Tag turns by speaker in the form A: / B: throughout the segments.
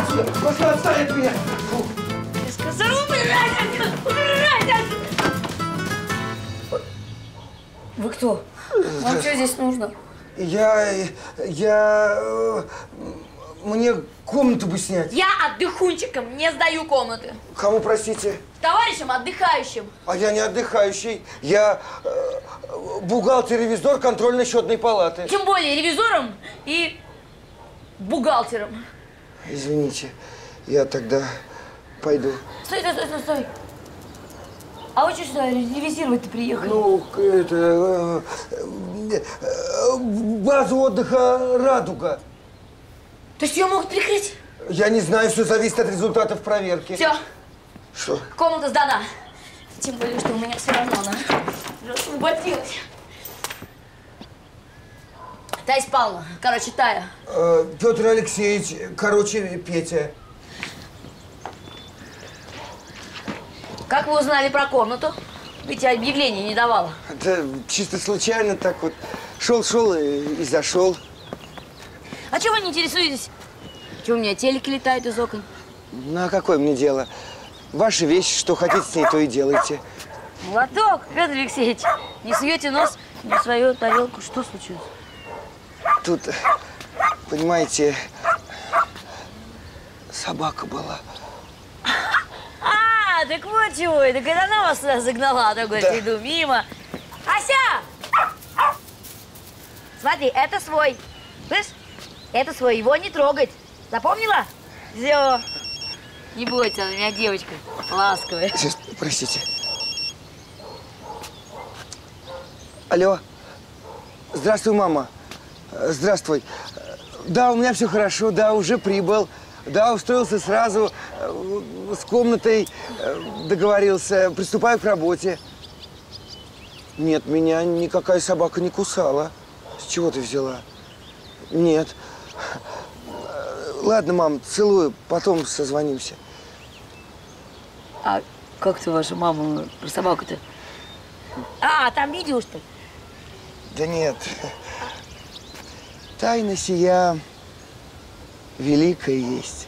A: отсюда! Пошла, отстань от меня! Фу.
B: Я сказала, убирайся! Убирайся! Вы кто? Вам что здесь нужно?
A: Мне комнату бы снять.
B: Я отдыхунчиком не сдаю комнаты.
A: Кому, простите?
B: Товарищам отдыхающим.
A: А я не отдыхающий. Я бухгалтер-ревизор контрольно-счетной палаты.
B: Тем более ревизором и бухгалтером.
A: Извините, я тогда пойду.
B: Стой, стой, стой, стой, стой. А вы что сюда ревизировать-то приехали?
A: Ну, это… базу отдыха «Радуга».
B: То есть ее могут прикрыть?
A: Я не знаю, все зависит от результатов проверки.
B: Все.
A: Что?
B: Комната сдана. Тем более, что у меня все равно она освободилась. Таисия Павловна, короче, Тая.
A: Петр Алексеевич, короче, Петя.
B: Как вы узнали про комнату? Ведь объявление не давала.
A: Да чисто случайно так вот. Шел и зашел.
B: А чего вы не интересуетесь? Чего у меня телеки летают из окон?
A: Ну, а какое мне дело? Ваши вещи, что хотите с ней, то и делайте.
B: Молоток, Петр Алексеевич. Не суете нос в свою тарелку. Что случилось?
A: Тут, понимаете, собака была.
B: А, так вот чего. Так это она вас сюда загнала. Так вот,
A: да.
B: Иду мимо. Ася! Смотри, это свой. Слышь? Это свой. Его не трогать. Запомнила? Все. Не бойся, она у меня девочка ласковая.
A: Сейчас, простите. Алло. Здравствуй, мама. Здравствуй. Да, у меня все хорошо, да, уже прибыл. Да, устроился сразу, с комнатой договорился, приступаю к работе. Нет, меня никакая собака не кусала. С чего ты взяла? Нет. Ладно, мам, целую, потом созвонимся.
B: А как ты ваша мама про собаку-то? А, там видео, что ли?
A: Да нет. Тайна сия великая есть.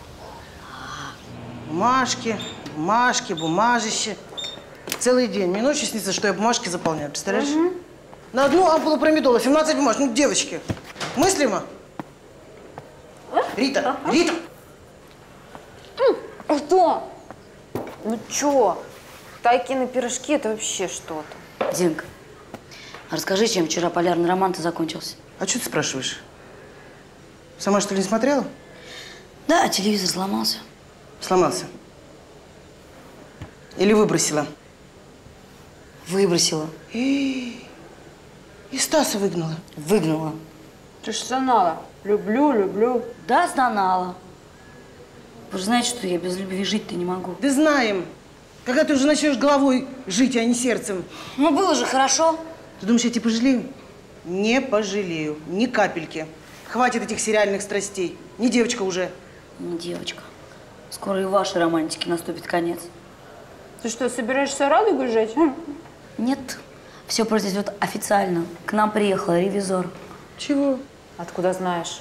C: Бумажки, бумажки, бумажище. Целый день. Мне ночью снится, что я бумажки заполняю. Представляешь? Угу. На одну ампулу промедола 17 бумажек. Ну, девочки, мыслимо? Рита, Рита!
D: Что? Ну чё? Тайкины пирожки – это вообще что-то.
B: Динка, расскажи, чем вчера полярный роман-то закончился.
C: А что ты спрашиваешь? Сама, что ли, не смотрела?
B: Да, телевизор сломался.
C: Сломался. Или выбросила?
B: Выбросила.
C: И Стаса выгнала.
B: Выгнала.
D: Ты ж стонала. Люблю, люблю.
B: Да, стонала. Вы же знаете, что я без любви жить-то не могу.
C: Да знаем. Когда ты уже начнешь головой жить, а не сердцем.
B: Ну, было же хорошо.
C: Ты думаешь, я тебя пожалею? Не пожалею. Ни капельки. Хватит этих сериальных страстей. Не девочка уже.
B: Не девочка. Скоро и вашей романтике наступит конец.
D: Ты что, собираешься радугу жечь?
B: Нет. Все произойдет официально. К нам приехал ревизор.
C: Чего?
D: Откуда знаешь?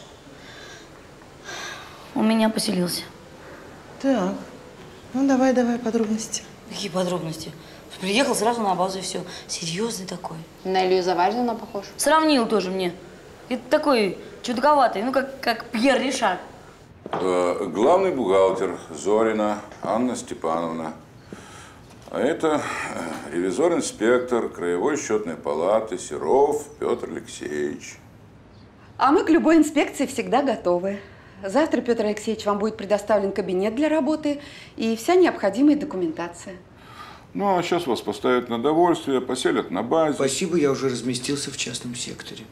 B: У меня поселился.
C: Так. Ну, давай подробности.
B: Какие подробности? Приехал сразу на базу и все. Серьезный такой.
D: На Илью Заварзина похож?
B: Сравнил тоже мне. Это такой чудаковатый, ну как Пьер Ришар.
E: Главный бухгалтер Зорина Анна Степановна. А это ревизор-инспектор Краевой счетной палаты Серов Петр Алексеевич.
F: А мы к любой инспекции всегда готовы. Завтра, Петр Алексеевич, вам будет предоставлен кабинет для работы и вся необходимая документация.
E: Ну, а сейчас вас поставят на довольствие, поселят на базе.
A: Спасибо, я уже разместился в частном секторе.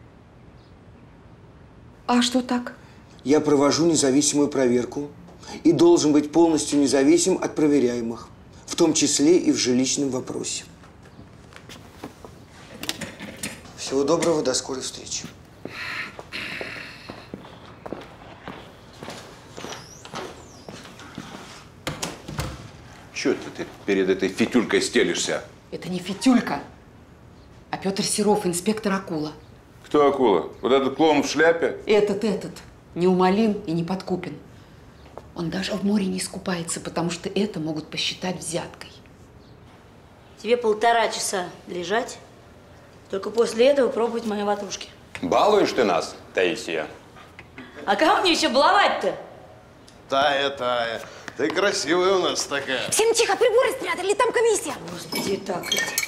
F: А что так?
A: Я провожу независимую проверку и должен быть полностью независим от проверяемых, в том числе и в жилищном вопросе. Всего доброго, до скорой встречи.
E: Чё ты перед этой фитюлькой стелишься?
F: Это не Фитюлька, а Петр Серов, инспектор Акула.
E: Кто Акула? Вот этот клоун в шляпе?
F: Этот, неумолим и неподкупен. Он даже в море не искупается, потому что это могут посчитать взяткой.
B: Тебе 1,5 часа лежать, только после этого пробовать мои ватрушки.
G: Балуешь ты нас, Таисия?
B: А кого мне еще баловать-то?
H: Тая, ты красивая у нас такая.
D: Всем тихо, приборы спрятали, там комиссия.
B: Господи, так.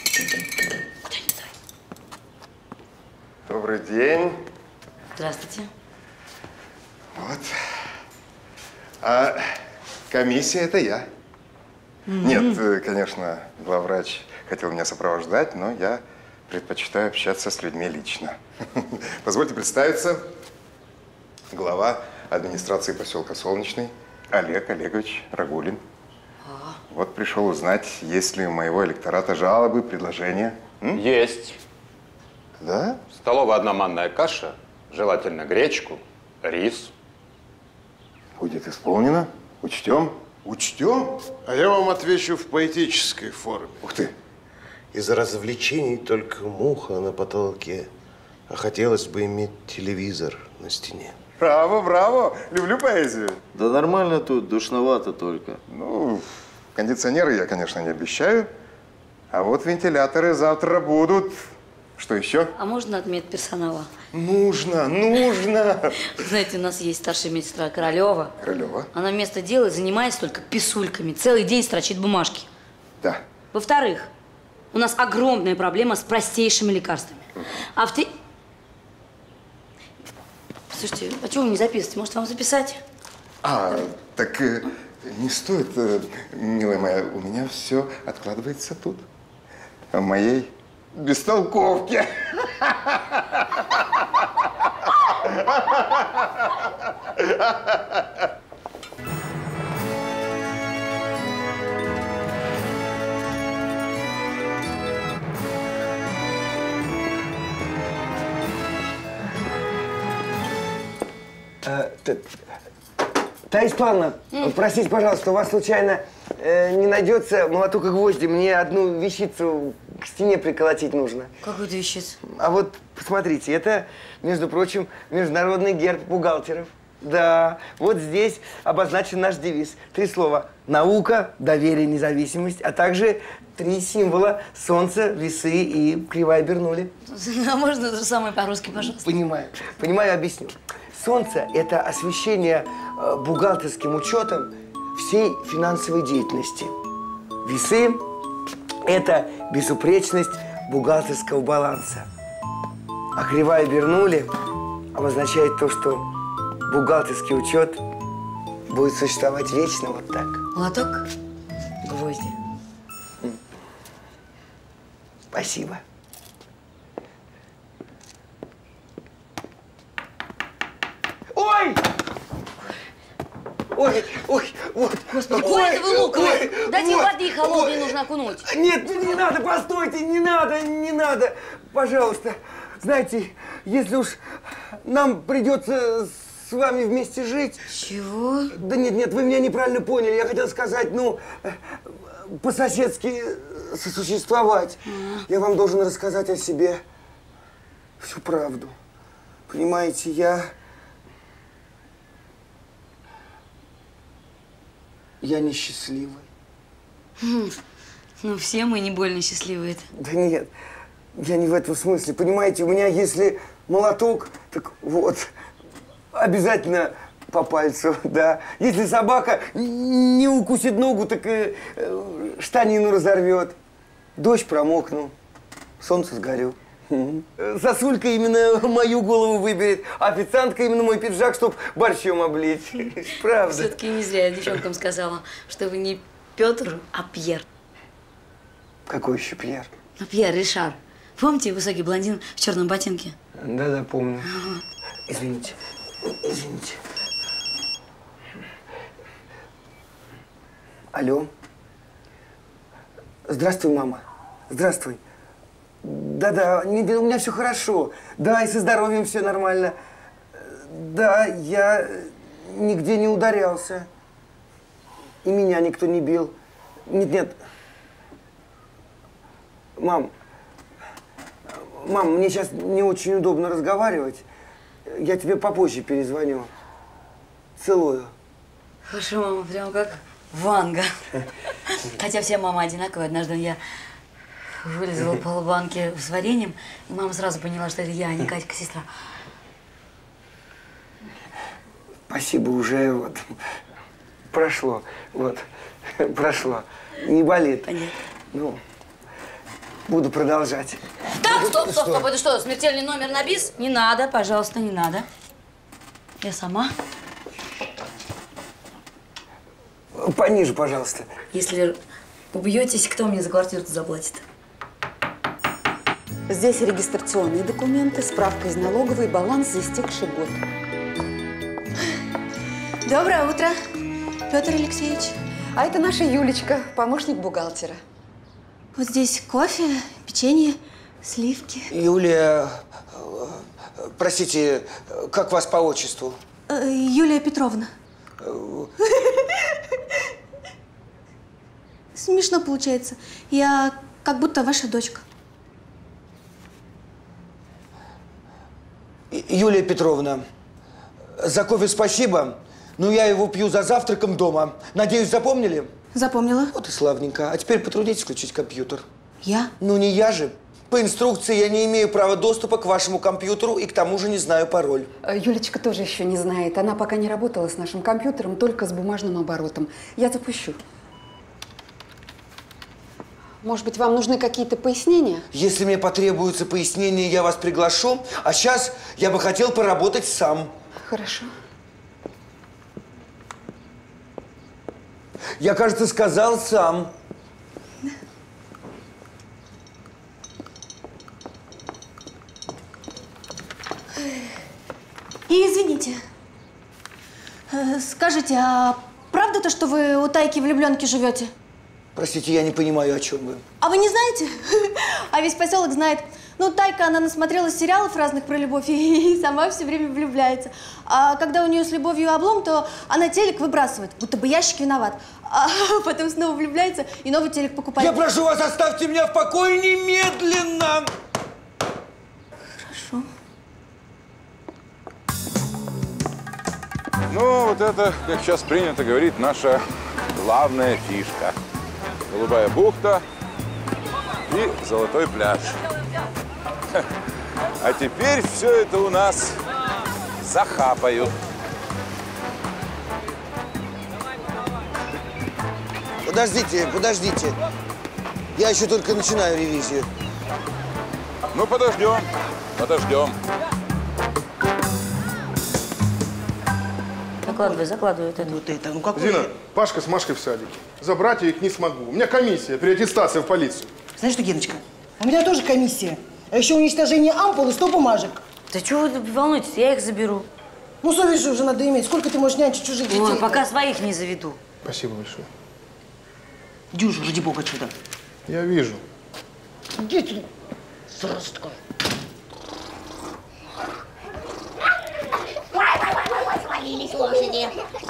I: Добрый день.
B: Здравствуйте.
I: Вот. А комиссия – это я. Нет, конечно, главврач хотел меня сопровождать, но я предпочитаю общаться с людьми лично. Позвольте представиться. Глава администрации поселка Солнечный Олег Олегович Рагулин. Вот пришел узнать, есть ли у моего электората жалобы, предложения.
G: Есть.
I: Да?
G: Столовая одноманная каша, желательно гречку, рис.
I: Будет исполнено. Учтем.
H: Учтем? А я вам отвечу в поэтической форме.
I: Ух ты.
H: Из развлечений только муха на потолке, а хотелось бы иметь телевизор на стене.
I: Браво, браво! Люблю поэзию.
H: Да нормально тут, душновато только.
I: Ну, кондиционеры я, конечно, не обещаю. А вот вентиляторы завтра будут. Что еще?
B: А можно от медперсонала?
I: Нужно, нужно.
B: Знаете, у нас есть старшая медсестра Королева.
I: Королева?
B: Она вместо дела занимается только писульками. Целый день строчит бумажки.
I: Да.
B: Во-вторых, у нас огромная проблема с простейшими лекарствами. А в-третьих... Слушайте, а чего вы не записываете? Может, вам записать?
I: Так не стоит, милая моя. У меня все откладывается тут. В моей бестолковке.
A: Таисия Павловна, простите, пожалуйста, у вас случайно не найдется молоток и гвозди? Мне одну вещицу к стене приколотить нужно.
B: Какую-то вещицу?
A: А вот, посмотрите, это, между прочим, международный герб бухгалтеров. Да, вот здесь обозначен наш девиз. 3 слова. Наука, доверие, независимость, а также 3 символа. Солнце, весы и кривая Бернулли.
B: А можно то же самое по-русски, пожалуйста?
A: Понимаю. Понимаю, объясню. Солнце – это освещение бухгалтерским учетом всей финансовой деятельности. Весы – это безупречность бухгалтерского баланса. А кривая Бернулли обозначает то, что бухгалтерский учет будет существовать вечно вот так.
B: Молоток, гвозди.
A: Спасибо. Ой! Ой, ой, вот.
B: Господи, куда это вы луковые? Дайте воды холодной, нужно окунуть.
A: Нет, не надо, постойте, не надо. Пожалуйста. Знаете, если уж нам придется с вами вместе жить...
B: Чего?
A: Да нет, вы меня неправильно поняли. Я хотел сказать, ну, по-соседски сосуществовать. Я вам должен рассказать о себе всю правду. Понимаете, я несчастливый.
B: Ну, все мы не больно счастливые-то.
A: Да нет, я не в этом смысле. Понимаете, у меня если молоток, так вот, обязательно по пальцу, да. Если собака не укусит ногу, так штанину разорвет. Дождь промокнул, солнце сгорю. Сосулька именно мою голову выберет, а официантка именно мой пиджак, чтоб борщом облить. Правда.
B: Все-таки не зря я девчонкам сказала, что вы не Петр, а Пьер.
A: Какой еще Пьер?
B: Ну, Пьер Ришар. Помните, высокий блондин в черном ботинке?
A: Да, помню. Извините. Алло. Здравствуй, мама. Здравствуй. Да, у меня все хорошо. Да, и со здоровьем все нормально. Да, я нигде не ударялся. И меня никто не бил. Нет. Мам, мне сейчас не очень удобно разговаривать. Я тебе попозже перезвоню. Целую.
B: Хорошо, мама, прям как Ванга. Хотя все мамы одинаковые. Однажды я вылизала полбанки с вареньем, и мама сразу поняла, что это я, а не Катька, сестра.
A: Спасибо, уже вот прошло. Вот, прошло. Не болит.
B: Понятно.
A: Ну, буду продолжать.
B: Так, стоп, стоп, стоп. Это что, смертельный номер на бис? Не надо, пожалуйста, не надо. Я сама.
A: Пониже, пожалуйста.
B: Если убьетесь, кто мне за квартиру заплатит?
F: Здесь регистрационные документы, справка из налоговой, баланс за истекший год.
J: Доброе утро, Петр Алексеевич.
F: А это наша Юлечка, помощник бухгалтера.
J: Вот здесь кофе, печенье, сливки.
A: Юлия, простите, как вас по отчеству?
J: Юлия Петровна. Смешно получается. Я как будто ваша дочка.
A: Юлия Петровна, за кофе спасибо, но я его пью за завтраком дома. Надеюсь, запомнили?
J: Запомнила.
A: Вот и славненько. А теперь потрудитесь включить компьютер.
J: Я?
A: Ну, не я же. По инструкции я не имею права доступа к вашему компьютеру и к тому же не знаю пароль.
F: Юлечка тоже еще не знает. Она пока не работала с нашим компьютером, только с бумажным оборотом. Я запущу. Может быть, вам нужны какие-то пояснения?
A: Если мне потребуются пояснения, я вас приглашу. А сейчас я бы хотел поработать сам.
F: Хорошо.
A: Я, кажется, сказал сам.
J: И извините. Скажите, а правда то, что вы у Тайки влюбленки живете?
A: Простите, я не понимаю, о чем вы.
J: А вы не знаете? А весь поселок знает. Ну, Тайка, она насмотрелась сериалов разных про любовь и сама все время влюбляется. А когда у нее с любовью облом, то она телек выбрасывает, будто бы ящик виноват. А потом снова влюбляется и новый телек покупает.
A: Я прошу вас, оставьте меня в покое немедленно!
J: Хорошо.
E: Ну, вот это, как сейчас принято говорить, наша главная фишка. Голубая бухта и золотой пляж. А теперь все это у нас захапают.
A: Подождите, подождите. Я еще только начинаю ревизию.
E: Ну, подождем, подождем.
B: Закладывай, закладывай вот это.
C: Вот это, ну какой?
K: Зина, Пашка с Машкой в садике. Забрать я их не смогу. У меня комиссия, переаттестация в полицию.
C: Знаешь что, Геночка, у меня тоже комиссия. А еще уничтожение ампул и 100 бумажек.
B: Да чего вы волнуетесь? Я их заберу.
C: Ну, совесть же уже надо иметь. Сколько ты можешь нянчить чужих детей?
B: Ой, пока своих не заведу.
K: Спасибо большое.
C: Иди уже, ради бога, отсюда.
K: Я вижу.
C: Где ты? Сразу такой.
B: Свалились лошади.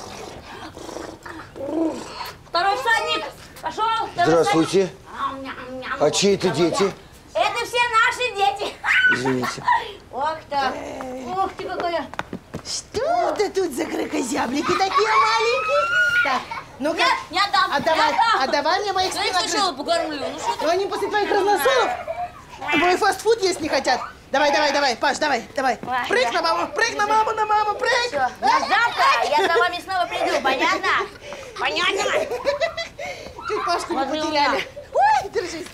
B: Второй всадник! Пошел!
A: Здравствуйте. А чьи это дети?
B: Это все наши дети.
A: Извините.
B: Ох ты! Ух ты, какая!
C: Что это тут за кракозяблики такие маленькие? Так, ну-ка.
B: Нет, не отдам!
C: Отдавай мне моих
B: Я их
C: спиногрыз.
B: сначала покормлю. Ну что ты?
C: Но они после твоих разносолов твой фастфуд есть не хотят. Давай, давай, давай, Паш, давай, давай. Прыг на маму, прыг!
B: Все, на завтра я за вами снова приду, понятно? Понятно?
C: Чуть Пашку не
B: Смотри у
C: потеряли.
B: меня.
C: Ой, держись.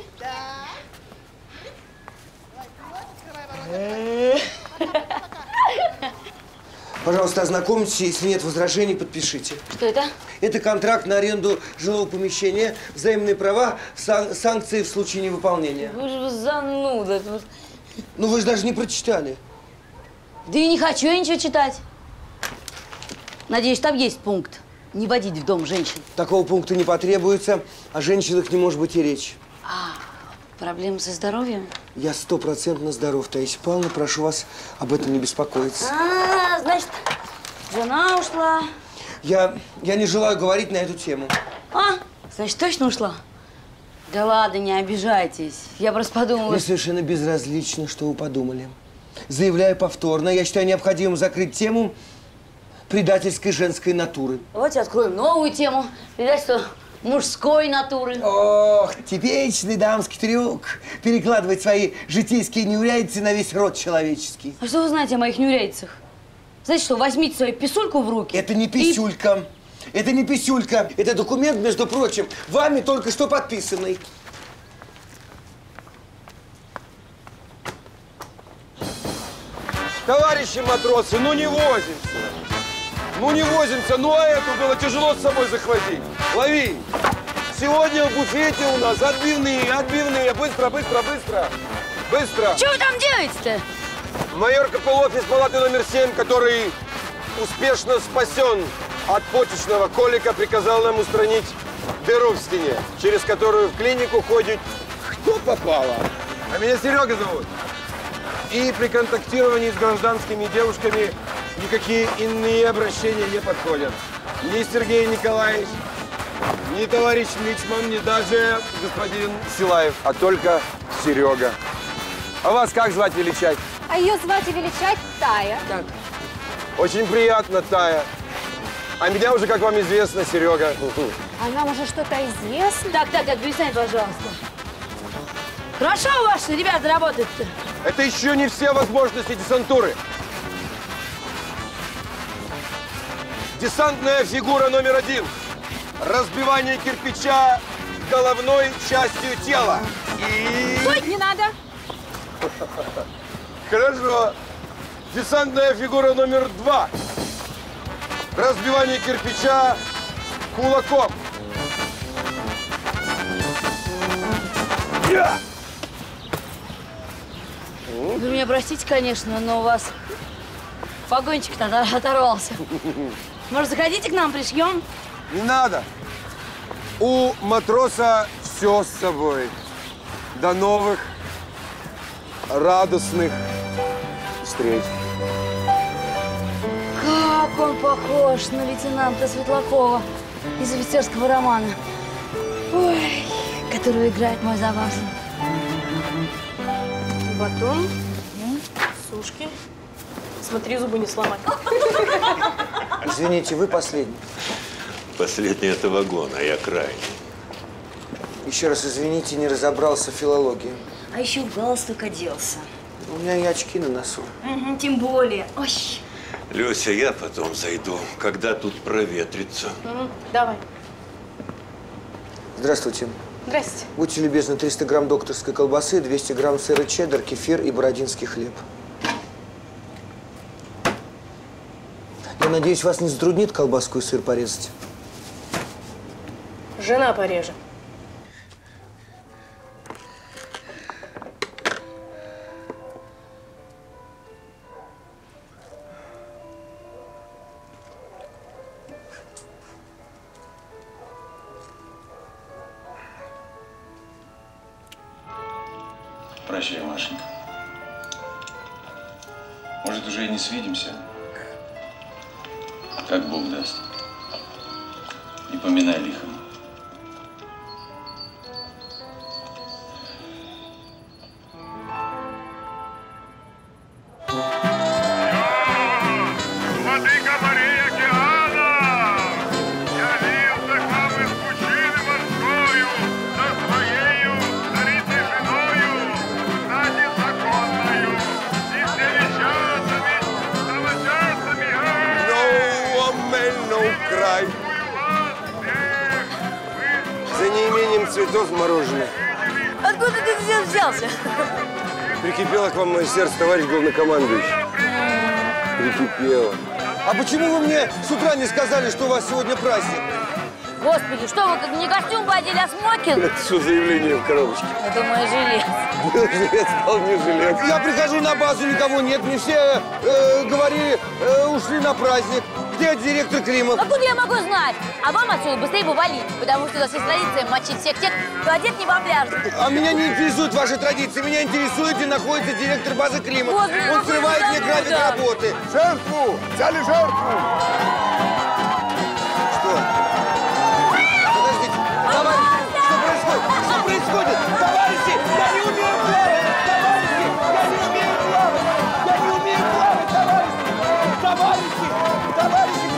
A: Пожалуйста, ознакомьтесь, если нет возражений, подпишите.
B: Что это?
A: Это контракт на аренду жилого помещения, взаимные права, санкции в случае невыполнения.
B: Вы же зануда.
A: Ну вы же даже не прочитали.
B: Да и не хочу я ничего читать. Надеюсь, там есть пункт. Не водить в дом женщин.
A: Такого пункта не потребуется, о женщинах не может быть и речи.
B: Проблемы со здоровьем?
A: Я 100% здоров, Таисия Павловна, прошу вас об этом не беспокоиться.
B: Значит, жена ушла.
A: Я не желаю говорить на эту тему.
B: Значит, точно ушла? Да ладно, не обижайтесь. Я просто подумала…
A: Мне совершенно безразлично, что вы подумали. Заявляю повторно, я считаю необходимым закрыть тему предательской женской натуры.
B: Давайте откроем новую тему. Предательство мужской натуры.
A: Ох, типичный дамский трюк. Перекладывать свои житейские неурядицы на весь род человеческий.
B: А что вы знаете о моих неурядицах? Знаете что, возьмите свою писульку в руки.
A: Это не писюлька. Это не писюлька. Это документ, между прочим, вами только что подписанный.
L: Товарищи матросы, ну не возимся. Ну не возимся, ну а эту было тяжело с собой захватить. Лови. Сегодня в буфете у нас отбивные, отбивные. Быстро, быстро, быстро. Быстро.
B: Что вы там делаете-то?
L: Майор Копылов из палаты номер 7, который успешно спасен от почечного колика, приказал нам устранить дыру в стене, через которую в клинику ходит кто попало. А меня Серега зовут. И при контактировании с гражданскими девушками никакие иные обращения не подходят. Ни Сергей Николаевич, ни товарищ Мичман, ни даже господин Силаев, а только Серега. А вас как звать, величать?
M: А ее звать и величать Тая.
A: Так.
L: Очень приятно, Тая. А меня уже, как вам известно, Серега.
M: А нам уже что-то известно.
B: Так, перестань, пожалуйста. Хорошо у вас, ребята, работают-то.
L: Это еще не все возможности десантуры. Десантная фигура номер 1. Разбивание кирпича головной частью тела. И...
M: Стой, не надо.
L: Хорошо. Десантная фигура номер 2. Разбивание кирпича кулаком.
B: Вы меня простите, конечно, но у вас погончик-то оторвался. Может, заходите к нам, пришьем?
L: Не надо. У матроса все с собой. До новых радостных встреч.
B: Как он похож на лейтенанта Светлакова из офицерского романа. Ой, которого играет мой Заварзин.
N: Батон, сушки. Смотри, зубы не сломать.
A: Извините, вы последний.
O: Последний – это вагон, а я крайний.
A: Еще раз извините, не разобрался в филологии.
B: А еще в галстук оделся.
A: У меня и очки на носу.
B: Угу, тем более. Ой.
O: Люся, я потом зайду, когда тут проветрится.
N: Давай.
A: Здравствуйте.
N: Здрасте.
A: Будьте любезны, 300 грамм докторской колбасы, 200 грамм сыра чеддер, кефир и бородинский хлеб. Я надеюсь, вас не затруднит колбаску и сыр порезать?
N: Жена порежет.
P: Прощай, Машенька. Может, уже и не свидимся? Как Бог даст. Не поминай лихом.
Q: Владыка морей океана, явился к вам из пучины морскою, со своею царицей женою, кстати, законною, и всеми самочасами,
L: Край. За неимением цветов мороженое.
B: Откуда ты здесь взялся?
L: Прикипело к вам мое сердце, товарищ главнокомандующий. Прикипело.
A: А почему вы мне с утра не сказали, что у вас сегодня праздник?
B: Господи, что вы, как не костюм одели, а смокинг?
L: Это что заявление в коробочке?
B: Это мой жилет.
L: Жилет стал не жилет.
A: Я прихожу на базу, никого нет. Мне все говорили, ушли на праздник. Где директор Климов?
B: Откуда я могу знать? А вам отсюда быстрее бы валить, потому что у нас есть традиция мочить всех тех, кто одет не по пляжу.
A: А меня не интересуют ваши традиции. Меня интересует, где находится директор базы Климов.
B: Господи,
A: он срывает мне график работы.
L: Жертву! Взяли жертву!
A: Что? Подождите. Товарищи, что происходит? Что происходит? Товарищи, я не умею плавать! Товарищи, я не умею плавать! Я не умею плавать, товарищи! Товарищи! Товарищи!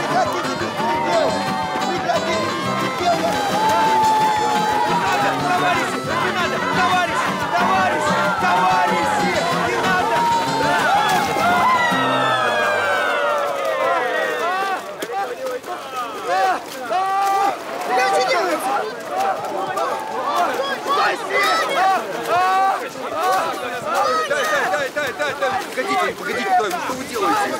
C: Что делаете?
L: Погодите, что вы делаете?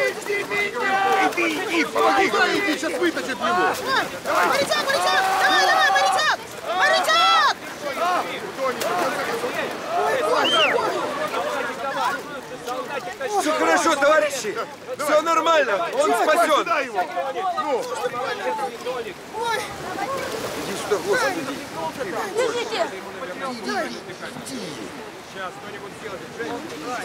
K: Иди, помоги, иди, сейчас вытащит его.
C: Давай, морячок! Давай, морячок! Морячок!
L: Все хорошо, товарищи. Все нормально. Он спасен. Иди сюда, Господи.
B: Держите!
Q: Сейчас кто-нибудь сделает.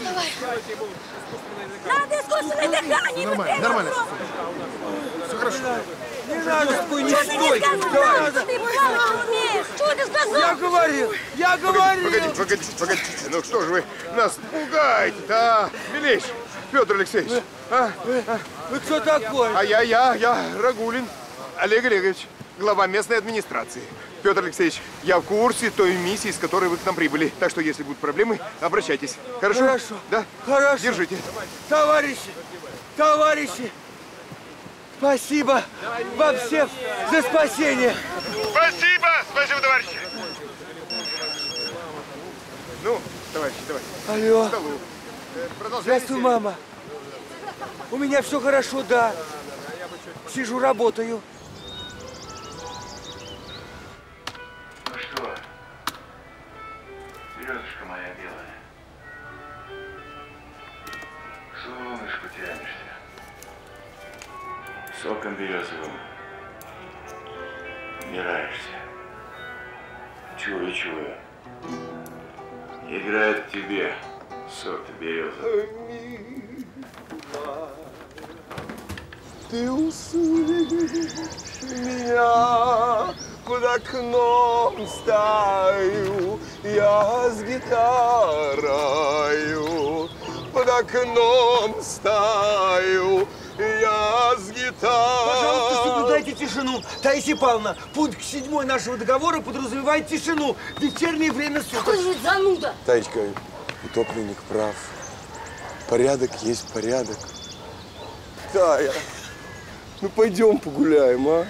B: Надо искусственное дыхание!
K: Нормально, нормально. Все хорошо.
L: Не надо, стой, не стой.
B: Ты плавать не умеешь! Чего ты сказал?
K: Я говорил. Погодите. Ну что же вы нас пугаете-то, а? Милейш, Петр Алексеевич.
L: Вы кто такой?
K: А я Рагулин Олег Олегович, глава местной администрации. Петр Алексеевич, я в курсе той миссии, с которой вы к нам прибыли. Так что, если будут проблемы, обращайтесь. Хорошо?
L: Хорошо.
K: Да?
L: Хорошо.
K: Держите.
L: Товарищи, спасибо вам всем за спасение.
Q: Спасибо, товарищи.
K: Ну, товарищи, давай.
L: Алло.
K: К столу.
L: Здравствуй, мама. У меня все хорошо, да. Сижу, работаю.
Q: Ну что, звездочка моя белая, к солнышку тянешься, соком березовым умираешься. Чую. Играет в тебе сок березовый.
L: Ты услышишь меня, под окном стою, я с гитарою. Под окном стою, я с гитарой. Пожалуйста, соблюдайте тишину. Таисия Павловна, пункт 7 нашего договора подразумевает тишину. Вечернее время суток.
B: Какой же зануда!
L: Таечка, утопленник прав. Порядок есть порядок. Тая, ну пойдем погуляем, а?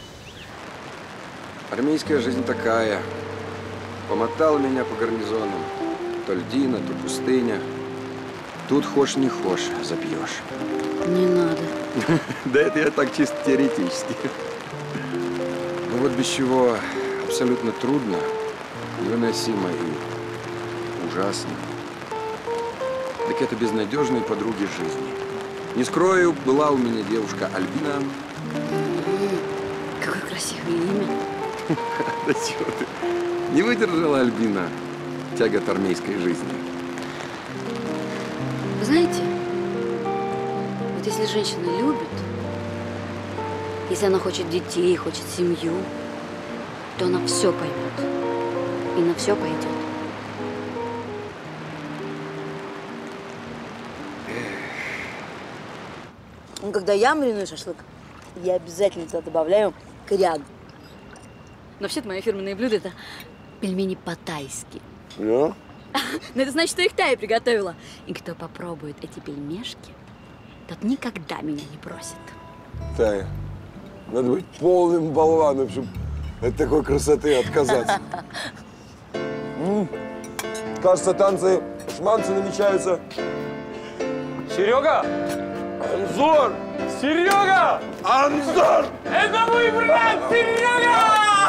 R: Армейская жизнь такая. Помотал меня по гарнизонам. То льдина, то пустыня. Тут хошь не хошь, запьешь.
B: Не надо.
R: Да это я так чисто теоретически. Ну вот без чего абсолютно трудно, невыносимо и ужасно. Так это безнадежные подруги жизни. Не скрою, была у меня девушка Альбина.
B: Какое красивое имя.
R: Да чего ты? Не выдержала Альбина тягот армейской жизни.
B: Вы знаете, вот если женщина любит, если она хочет детей, хочет семью, то она все поймет и на все пойдет. Ну, когда я мариную шашлык, я обязательно туда добавляю корягу. Но вообще-то мои фирменные блюда – это пельмени по-тайски.
L: Да?
B: Но это значит, что их Тая приготовила. И кто попробует эти пельмешки, тот никогда меня не бросит.
L: Тая, надо быть полным болваном, чтобы от такой красоты отказаться. Кажется, танцы шманцы намечаются.
S: Серега!
L: Анзор!
S: Серега!
L: Анзор!
S: Это мой брат Серега!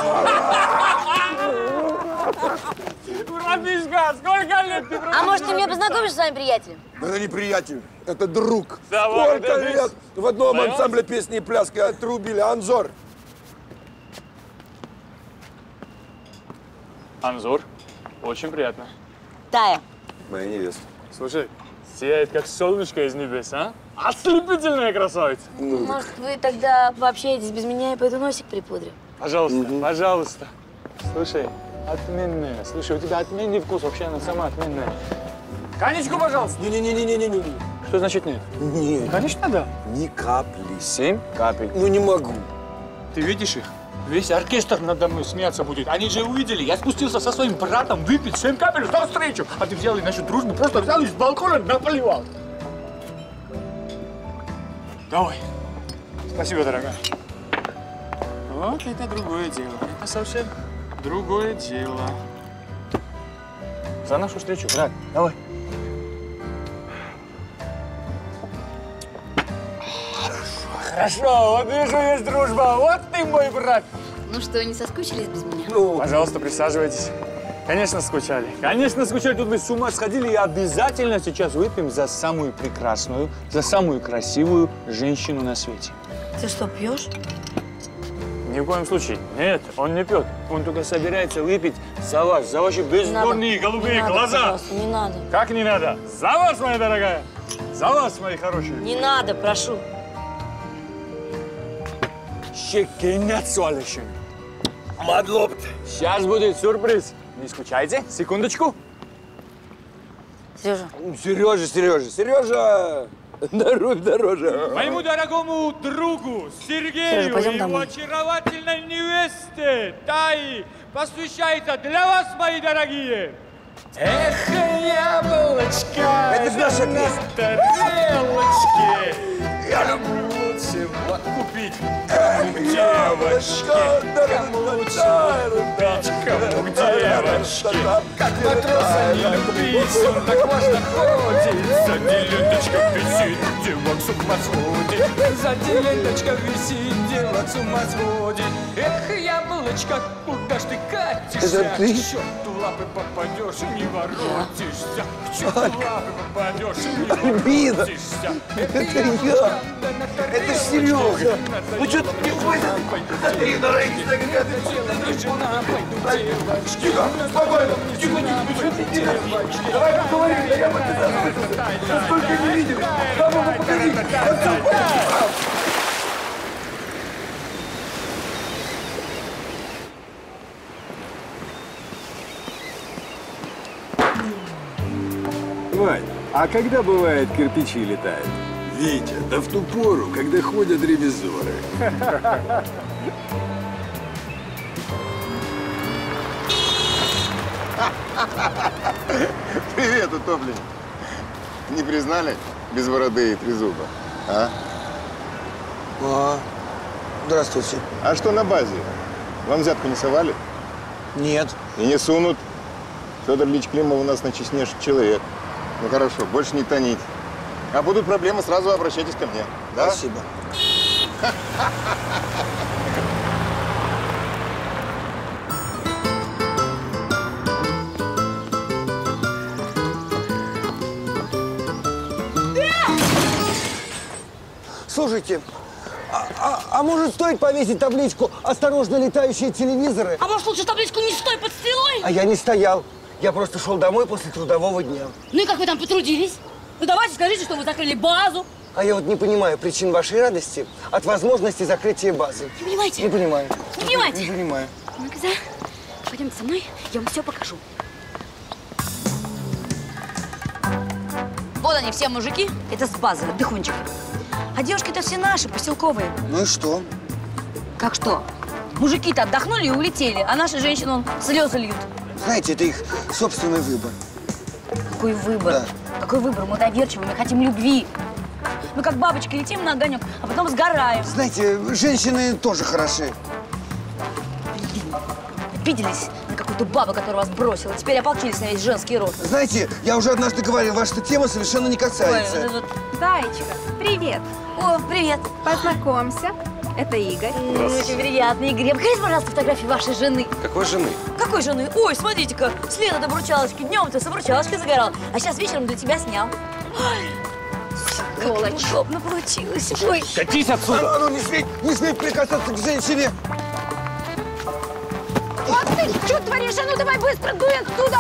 S: Братишка, сколько лет ты
B: А может, ты меня познакомишь с своим приятелем?
L: Это не приятель, это друг.
S: Давай,
L: Сколько лет в одном ансамбле песни и пляски отрубили. Анзор!
S: Анзор, очень приятно.
B: Тая.
L: Моя невеста.
S: Слушай, сияет как солнышко из небес, а? Ослепительная красавица.
B: Может, вы тогда пообщаетесь без меня и пойду носик припудрю?
S: Пожалуйста, пожалуйста. Слушай, отменная. Слушай, у тебя отменный вкус, вообще она сама отменная. Конечку, пожалуйста.
L: Не-не-не-не-не-не.
S: Что значит нет?
L: Нет.
S: Конечно, да.
L: Ни капли.
S: 7 капель.
L: Ну не могу.
S: Ты видишь их? Весь оркестр надо мной смеяться будет. Они же увидели. Я спустился со своим братом выпить 7 капель за встречу. А ты взял и нашу дружбу просто взял и с балкона наплевал. Давай. Спасибо, дорогая. Вот это другое дело. Это совсем другое дело. За нашу встречу, брат. Давай. Хорошо, вот вижу, есть дружба. Вот ты мой брат.
B: Ну что, не соскучились без меня?
S: Пожалуйста, присаживайтесь. Конечно, скучали. Конечно, скучали. Тут вы с ума сходили. И обязательно сейчас выпьем за самую прекрасную, за самую красивую женщину на свете.
B: Ты что, пьешь?
S: Ни в коем случае. Нет, он не пьет. Он только собирается выпить за вас, за ваши бездонные голубые глаза.
B: Не надо.
S: Как не надо? За вас, моя дорогая. За вас, мои хорошие.
B: Не надо, прошу.
S: Мадлопт. Сейчас будет сюрприз. Не скучайте. Секундочку.
B: Сережа.
A: Сережа! Дороже.
S: Моему дорогому другу Сергею и его очаровательной невесте Таи посвящается для вас, мои дорогие. Эх, яблочко,
A: это наша
S: на тарелочке. Я люблю лучше вот купить. Кому девочки, кому лучше купить, кому девочки. Как матроса не любить, он так важно ходит. Сзади ленточка висит, девок с ума сводит. Сзади ленточка висит, девок с ума сводит. Эх, яблочко, куда ж ты катишься?
A: Это ты?
S: К черту лапы попадешь и не воротишься. К черту лапы попадешь и не воротишься.
A: Это я! Это Сережа! Ну что ты не ходишь? Смотри, дорогие, тихо, спокойно, тихо. Давай поговорим, я бы тебя столько не видели. Мама, покажи.
R: Вань, а когда бывает кирпичи летают? Витя, да в ту пору, когда ходят ревизоры.
K: Привет, утопленник. Не признали без бороды и трезуба, а?
A: Здравствуйте.
K: А что на базе? Вам взятку не совали?
A: Нет.
K: И не сунут. Федор Ильич Климов у нас начестнейший человек. Ну хорошо, больше не тонить. А будут проблемы, сразу обращайтесь ко мне. Да?
A: Спасибо. Слушайте, а может стоит повесить табличку «Осторожно, летающие телевизоры»?
B: А может лучше табличку «Не стой под стрелой»?
A: А я не стоял. Я просто шел домой после трудового дня.
B: Ну и как вы там потрудились? Ну давайте скажите, что вы закрыли базу.
A: А я вот не понимаю причин вашей радости от возможности закрытия базы.
B: Не понимаете?
A: Не понимаю.
B: Не понимаете?
A: Не понимаю.
B: Ну-ка, пойдемте со мной, я вам все покажу. Вот они, все мужики. Это с базы, отдыхунчики. А девушки-то все наши, поселковые.
A: Ну и что?
B: Как что? Мужики-то отдохнули и улетели, а наши женщины, вон, слезы льют.
A: Знаете, это их собственный выбор.
B: Какой выбор?
A: Да.
B: Какой выбор? Мы доверчивы, мы хотим любви. Мы как бабочки летим на огонек, а потом сгораем.
A: Знаете, женщины тоже хороши.
B: Обиделись на какую-то бабу, которая вас бросила. Теперь ополчились на весь женский род.
A: Знаете, я уже однажды говорил, ваша тема совершенно не касается.
B: Ой, вот.
M: Таечка, привет.
B: О, привет.
M: Познакомься. Это Игорь.
B: Очень приятно, Игорь. Покажите, пожалуйста, фотографии вашей жены.
G: Какой жены?
B: Какой жены? Ой, смотрите-ка, след от обручалочки. Днем-то с обручалочкой загорал, а сейчас вечером для тебя снял. Ой, как удобно получилось. Ой.
S: Катись отсюда!
A: Ну, не смей прикасаться к женщине!
M: Вот ты что творишь? А ну давай быстро, дуй отсюда!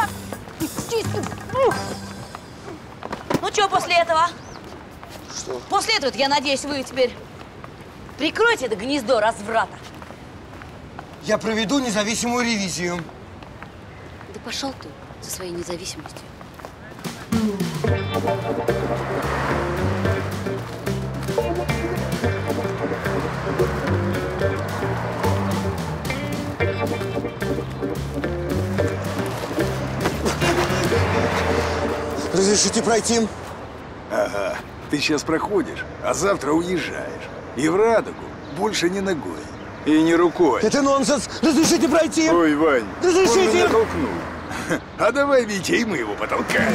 B: Ну что после этого?
A: Что?
B: После этого, я надеюсь, вы теперь прикройте это гнездо разврата.
A: Я проведу независимую ревизию.
B: Да пошел ты со своей независимостью.
A: Разрешите пройти?
R: Ага. Ты сейчас проходишь, а завтра уезжаешь. И в Радугу больше не ногой.
Q: И не рукой.
A: Это нонсенс! Разрешите пройти!
Q: Ой, Вань,
A: разрешите!
Q: он меня толкнул. А давай, Витя, и мы его потолкаем.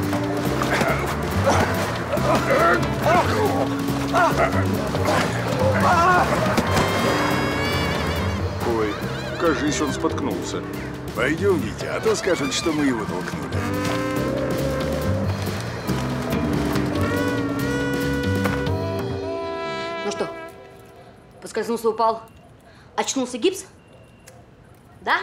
Q: Ой, кажись, он споткнулся. Пойдем, Витя, а то скажут, что мы его толкнули.
B: Ну что, поскользнулся, упал, очнулся гипс? Да?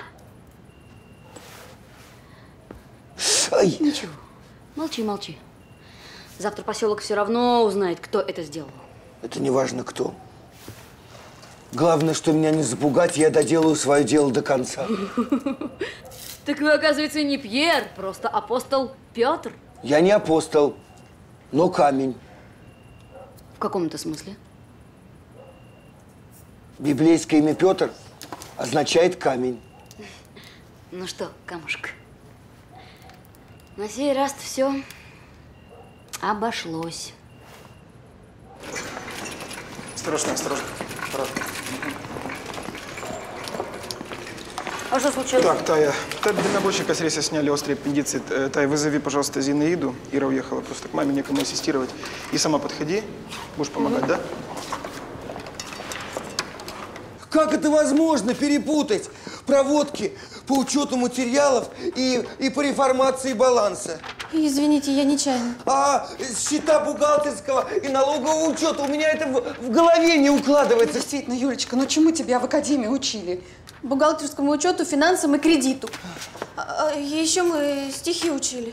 A: Ай.
B: Ничего, молчи, молчи. Завтра поселок все равно узнает, кто это сделал.
A: Это не важно кто. Главное, что меня не запугать, я доделаю свое дело до конца.
B: Так вы, оказывается, не Пьер, просто апостол Петр.
A: Я не апостол, но камень.
B: В каком-то смысле?
A: Библейское имя Петр означает камень.
B: Ну что, камушек, на сей раз все обошлось.
T: Осторожно, осторожно.
B: А что случилось?
T: Так, Тая, дальнобойщика с рейса сняли острый аппендицит. Тая, вызови, пожалуйста, Зинаиду. Ира уехала просто к маме, некому ассистировать. И сама подходи, будешь помогать, да?
A: Как это возможно перепутать проводки по учету материалов и по реформации баланса?
J: Извините, я нечаянно.
A: А счета бухгалтерского и налогового учета, у меня это в голове не укладывается.
F: Действительно, Юлечка, ну чему тебя в академии учили?
J: Бухгалтерскому учету, финансам и кредиту. Еще мы стихи учили.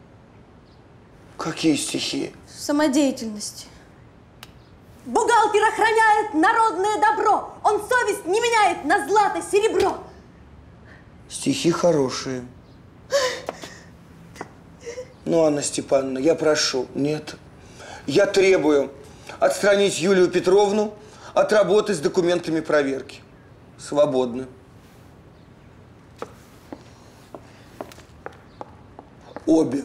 A: Какие стихи?
J: Самодеятельность. Бухгалтер охраняет народное добро. Он совесть не меняет на злато серебро.
A: Стихи хорошие. Ну, Анна Степановна, я прошу. Нет. Я требую отстранить Юлию Петровну от работы с документами проверки. Свободны. Обе.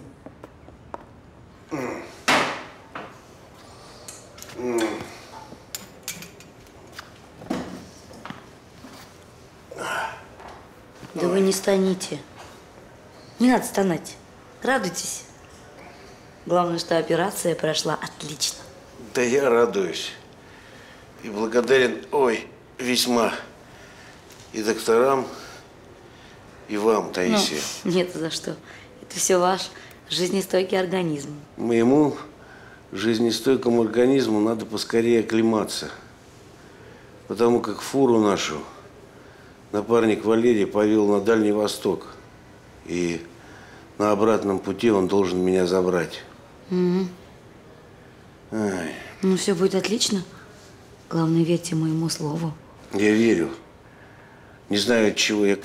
B: Да вы не станете. Не надо стонать. Радуйтесь. Главное, что операция прошла отлично.
H: Да я радуюсь. И благодарен, весьма и докторам, и вам, Таисия.
B: Ну, нет, за что. Это все ваш жизнестойкий организм.
H: Моему жизнестойкому организму надо поскорее оклематься. Потому как фуру нашу напарник Валерий повел на Дальний Восток. И на обратном пути он должен меня забрать.
B: Угу.
H: Ай.
B: Ну, все будет отлично. Главное, верьте моему слову.
H: Я верю. Не знаю от чего. Я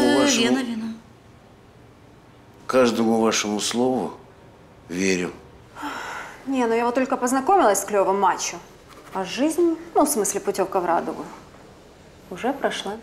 H: каждому вашему слову верю.
D: Не, ну я вот только познакомилась с клевым мачо. А жизнь, ну, в смысле, путевка в радугу, уже прошла.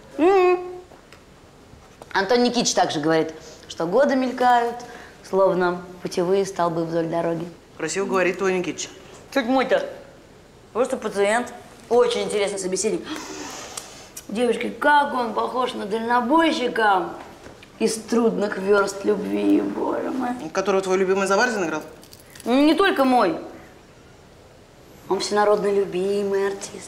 B: Антон Никитич также говорит, что годы мелькают, словно путевые столбы вдоль дороги.
C: Красиво говорит твой Никитич.
B: Чуть мой-то. Просто пациент. Очень интересный собеседник. Девочки, как он похож на дальнобойщика из трудных верст любви, боже мой.
C: Которого твой любимый Заварзин играл?
B: Не только мой. Он всенародно любимый артист.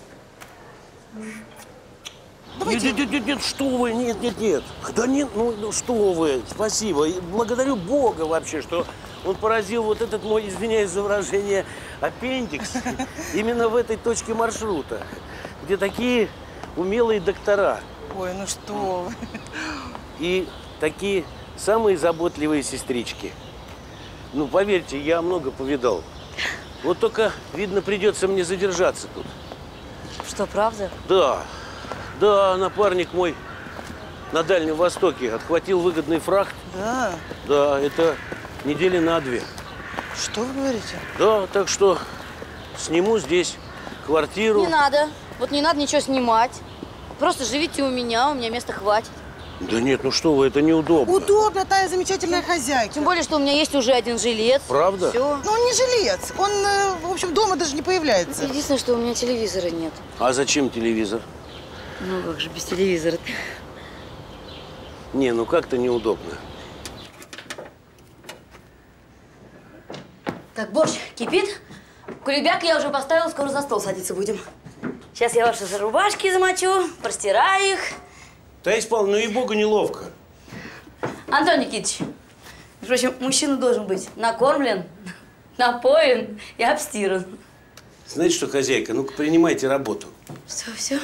U: Нет, что вы, нет. Да нет, ну что вы, спасибо. И благодарю Бога вообще, что он поразил вот этот мой, извиняюсь за выражение, аппендикс именно в этой точке маршрута, где такие умелые доктора.
C: Ой, ну что вы.
U: И такие самые заботливые сестрички. Ну, поверьте, я много повидал. Вот только, видно, придется мне задержаться тут.
B: Что, правда?
U: Да, напарник мой на Дальнем Востоке отхватил выгодный фрахт.
C: Да?
U: Да, это недели на 2.
C: Что вы говорите?
U: Да, так что сниму здесь квартиру.
B: Не надо. Вот не надо ничего снимать. Просто живите у меня места хватит.
U: Да нет, ну что вы, это неудобно.
C: Удобно, Тая замечательная хозяйка.
B: Тем более, что у меня есть уже один жилец.
U: Правда?
B: Все.
C: Ну, он не жилец. Он, в общем, дома даже не появляется.
B: Единственное, что у меня телевизора нет.
U: А зачем телевизор?
B: Ну как же без телевизора?
U: Не, ну как-то неудобно.
B: Так, борщ кипит. Кулебяк я уже поставила, скоро за стол садиться будем. Сейчас я ваши рубашки замочу, простираю их.
U: Таисия Павловна, ну и богу неловко.
B: Антон Никитич, между прочим, мужчина должен быть накормлен, напоен и обстиран.
U: Знаете что, хозяйка, ну-ка принимайте работу.
B: Все.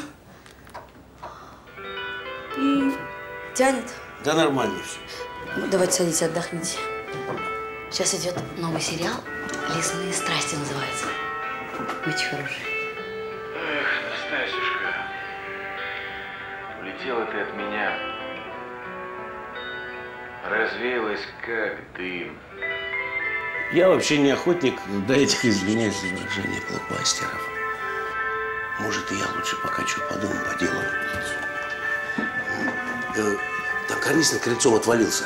B: И тянет.
U: Да нормально все.
B: Ну, давайте садитесь, отдохните. Сейчас идет новый сериал «Лесные страсти» называется. Очень хороший.
I: Эх, Настасюшка, улетела ты от меня. Развеялась как дым.
U: Я вообще не охотник до этих, извиняюсь за выражение, блокбастеров. Может, и я лучше пока что подумаю, поделаю. Там карниз над крыльцом отвалился.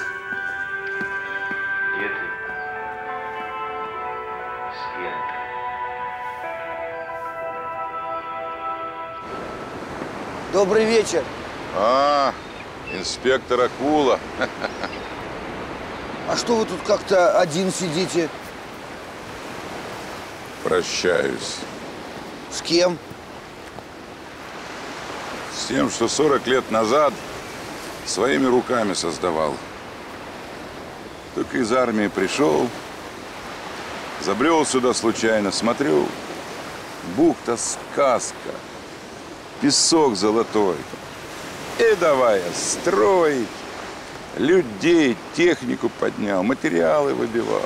I: Где ты? С кем ты?
A: Добрый вечер.
E: Инспектор Акула.
A: А что вы тут как-то один сидите?
E: Прощаюсь.
A: С кем?
E: С тем, что 40 лет назад своими руками создавал. Только из армии пришел, забрел сюда случайно, смотрю, бухта сказка, песок золотой. И давай строить, людей, технику поднял, материалы выбивал.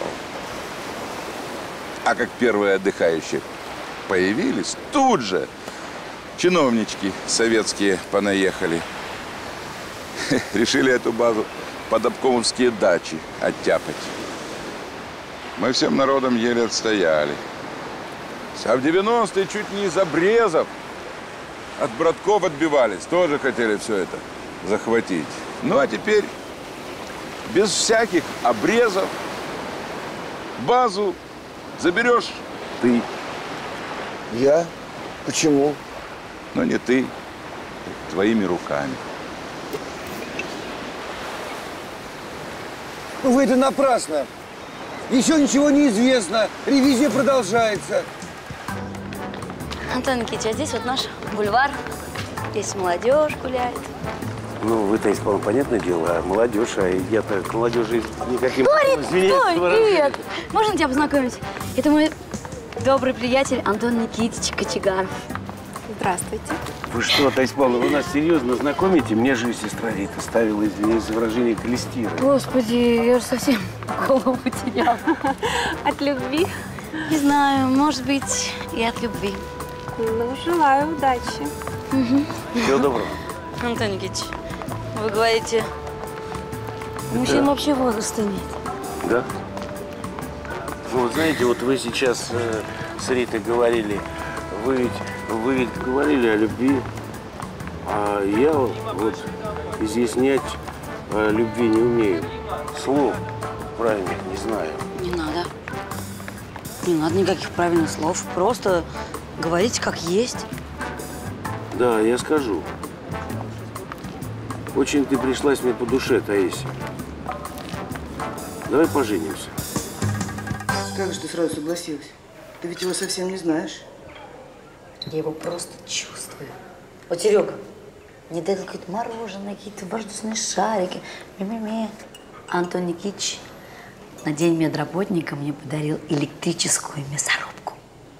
E: А как первые отдыхающие появились, тут же чиновнички советские понаехали. Решили эту базу под обкомовские дачи оттяпать. Мы всем народом еле отстояли. А в 90-е чуть не из обрезов от братков отбивались. Тоже хотели все это захватить. Ну, а теперь без всяких обрезов базу заберешь ты.
A: Я? Почему?
E: Но не ты. Твоими руками.
A: Вы это напрасно. Еще ничего не известно. Ревизия продолжается.
B: Антон Никитич, а здесь вот наш бульвар. Здесь молодежь гуляет.
U: Ну, вы, Таисия Павловна, понятное дело, а молодежь, а я-то к молодежи никаким...
B: Стой, привет! Можно тебя познакомить? Это мой добрый приятель Антон Никитич Кочегаров.
D: Здравствуйте.
U: Вы что, Таисия Павловна, вы нас серьезно знакомите? Мне же сестра Рита ставила, извиняюсь за выражение, клестиры.
B: Господи, я же совсем голову потеряла.
D: От любви?
B: Не знаю, может быть, и от любви.
D: Ну, желаю удачи.
U: Всего доброго.
B: Антон Никитич, вы говорите, мужчин вообще возраста нет.
U: Да? Ну, вот знаете, вот вы сейчас с Ритой говорили, вы ведь говорили о любви, а я вот изъяснять о любви не умею. Слов правильных не знаю.
B: Не надо. Не надо никаких правильных слов. Просто говорите как есть.
U: Да, я скажу. Очень ты пришлась мне по душе, Таисия. Давай поженимся.
C: Как же ты сразу согласилась? Ты ведь его совсем не знаешь.
B: Я его просто чувствую. Вот, Серега, мне дали какие-то мороженое, какие-то воздушные шарики. Ми-ми-ми. Антон Никитич на день медработника мне подарил электрическую мясорубку.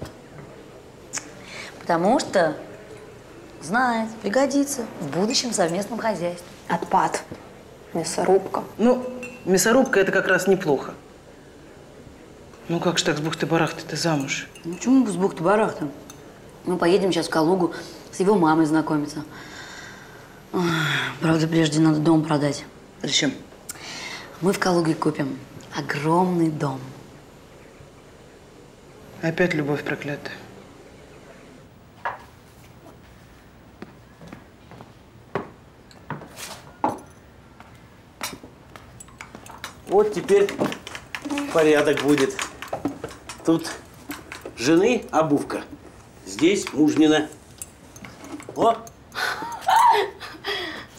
B: Потому что знает, пригодится в будущем совместном хозяйстве.
D: Отпад. Мясорубка.
C: Ну, мясорубка – это как раз неплохо. Ну как же так с бухты-барахты ты замуж?
B: Ну почему с бухты-барахты? Мы поедем сейчас в Калугу с его мамой знакомиться. Ой, правда, прежде надо дом продать.
C: Зачем?
B: Мы в Калуге купим огромный дом.
C: Опять любовь проклятая.
U: Вот теперь порядок будет. Тут жены обувка. Здесь мужнина. О!